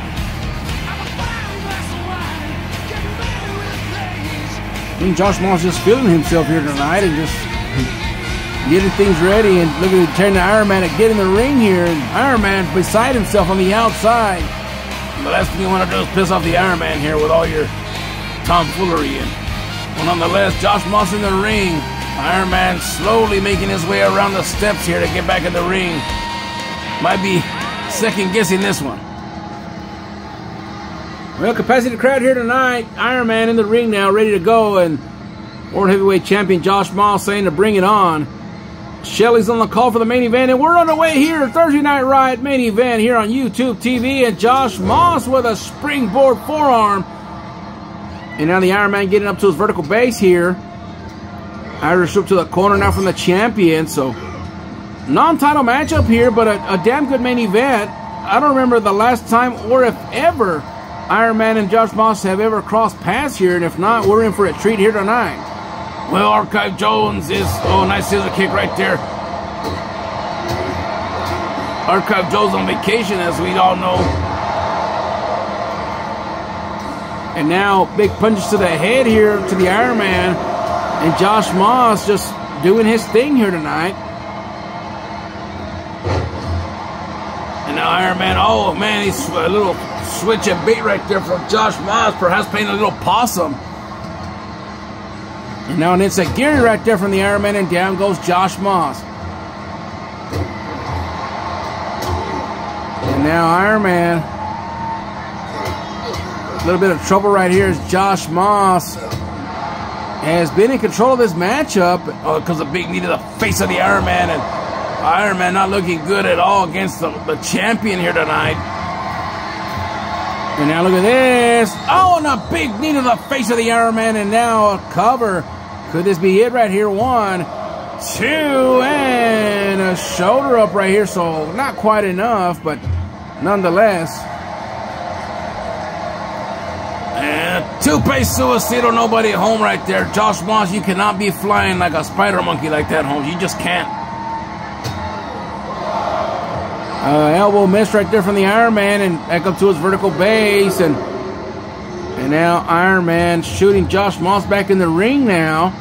I think Josh Moss just feeling himself here tonight and just getting things ready, and looking to turn the Iron Man to get in the ring here, and Iron Man beside himself on the outside. The last thing you want to do is piss off the Iron Man here with all your tomfoolery. Well, nonetheless, Josh Moss in the ring. Iron Man slowly making his way around the steps here to get back in the ring. Might be second guessing this one. Well, capacity crowd here tonight. Iron Man in the ring now, ready to go, and World Heavyweight Champion Josh Moss saying to bring it on. Shelly's on the call for the main event, and we're on the way here. Thursday Night Riot main event here on YouTube TV, and Josh Moss with a springboard forearm And now the Iron Man getting up to his vertical base here. Irish whip to the corner now from the champion. So, non-title matchup here, but a damn good main event. I don't remember the last time, or if ever, Iron Man and Josh Moss have ever crossed paths here. And if not, we're in for a treat here tonight. Well, Archive Jones is... Oh, nice scissor kick right there. Archive Jones on vacation, as we all know. And now, big punches to the head here to the Iron Man. And Josh Moss just doing his thing here tonight. And now Iron Man, oh man, he's a little switch and bait right there from Josh Moss, perhaps playing a little possum. And now an inside Gary right there from the Iron Man, and down goes Josh Moss. And now Iron Man, a little bit of trouble right here as Josh Moss has been in control of this matchup. Oh, because of big knee to the face of the Iron Man, and Iron Man not looking good at all against the champion here tonight. And now look at this. Oh, and a big knee to the face of the Iron Man, and now a cover. Could this be it right here? 1, 2, and a shoulder up right here. So not quite enough, but nonetheless. And two-pace suicidal, nobody home right there. Josh Moss, you cannot be flying like a spider monkey like that, Holmes. You just can't. Elbow miss right there from the Iron Man, and back up to his vertical base. And now Iron Man shooting Josh Moss back in the ring now.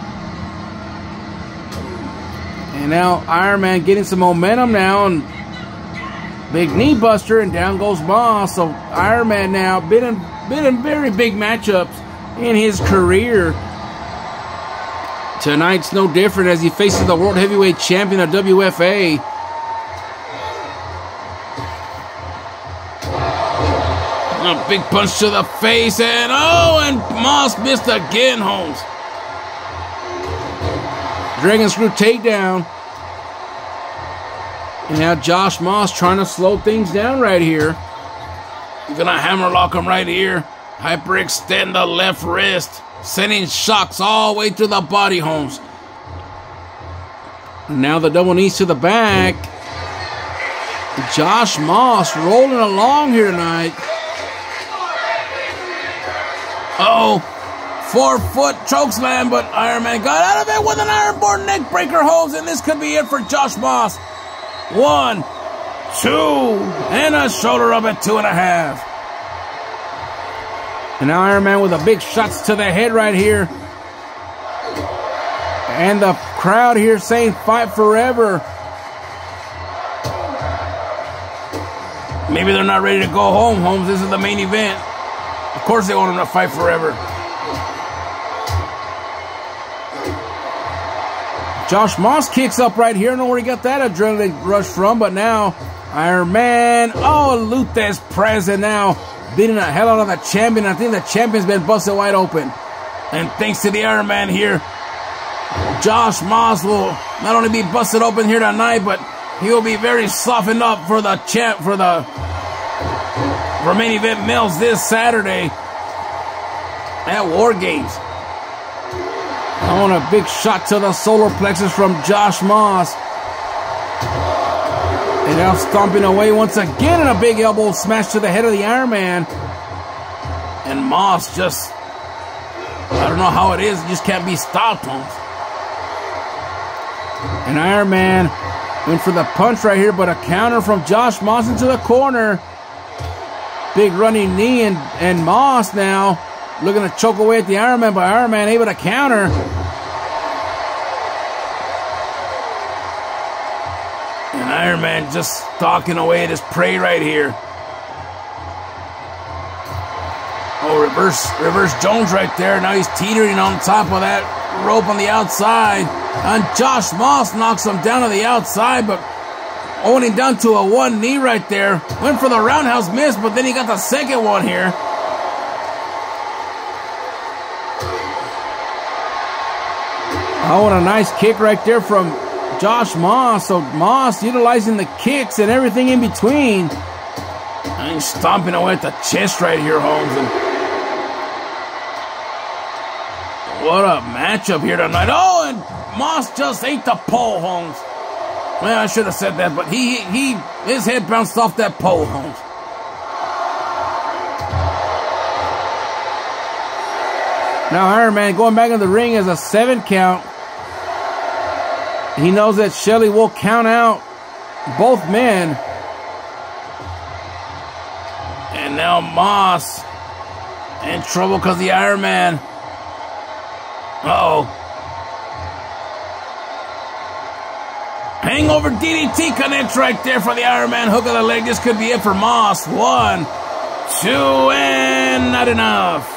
And now Iron Man getting some momentum now, and big knee buster, and down goes Moss. So Iron Man now been in very big matchups in his career. Tonight's no different as he faces the World Heavyweight Champion of WFA. A big punch to the face, and oh, and Moss missed again, Holmes. Dragon Screw takedown. And now Josh Moss trying to slow things down right here. You're gonna hammerlock him right here. Hyperextend the left wrist, sending shocks all the way through the body, Holmes. And now the double knees to the back. Josh Moss rolling along here tonight. Oh, 4-foot chokeslam, but Iron Man got out of it with an ironborn neck breaker, Holmes, and this could be it for Josh Moss. 1, 2, and a shoulder up at 2.5. And now Iron Man with the big shots to the head right here. And the crowd here saying fight forever. Maybe they're not ready to go home, Holmes. This is the main event. Of course they want him to fight forever. Josh Moss kicks up right here. I don't know where he got that adrenaline rush from, but now Iron Man, oh, Luthez Prez, and now beating the hell out of the champion. I think the champion's been busted wide open. And thanks to the Iron Man here, Josh Moss will not only be busted open here tonight, but he will be very softened up for the for main event Mills this Saturday at War Games. I want a big shot to the solar plexus from Josh Moss. And now stomping away once again, and a big elbow smash to the head of the Iron Man. And Moss just, I don't know how it is, he just can't be stopped, Holmes. And Iron Man went for the punch right here, but a counter from Josh Moss into the corner. Big running knee, and Moss now looking to choke away at the Iron Man, but Iron Man able to counter. And Iron Man just stalking away at his prey right here. Oh, reverse Jones right there. Now he's teetering on top of that rope on the outside. And Josh Moss knocks him down to the outside, but owning down to a 1 knee right there. Went for the roundhouse miss, but then he got the second one here. Oh, and a nice kick right there from Josh Moss. So Moss utilizing the kicks and everything in between. And he's stomping away at the chest right here, Holmes. What a matchup here tonight. Oh, and Moss just ate the pole, Holmes. Well, I should have said that, but his head bounced off that pole, Holmes. Now Iron Man going back in the ring as a 7 count. He knows that Shelley will count out both men. And now Moss in trouble because the Iron Man. Uh-oh. Hangover DDT connects right there for the Iron Man. Hook of the leg. This could be it for Moss. 1, 2, and not enough.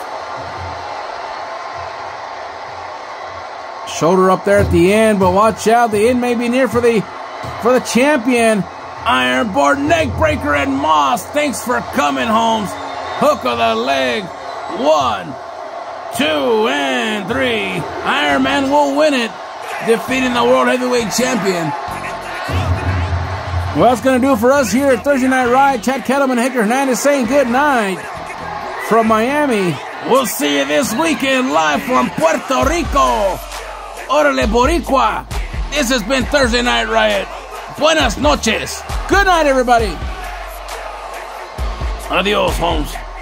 Shoulder up there at the end, but watch out. The end may be near for the champion. Iron board neck breaker and Moss. Thanks for coming, Holmes. Hook of the leg. 1, 2, and 3. Iron Man will win it, defeating the World Heavyweight Champion. Well, that's going to do it for us here at Thursday Night Riot. Chad Kettleman, Hector Hernandez saying good night from Miami. We'll see you this weekend live from Puerto Rico. Orale Boricua. This has been Thursday Night Riot. Buenas noches. Good night, everybody. Adios, Holmes.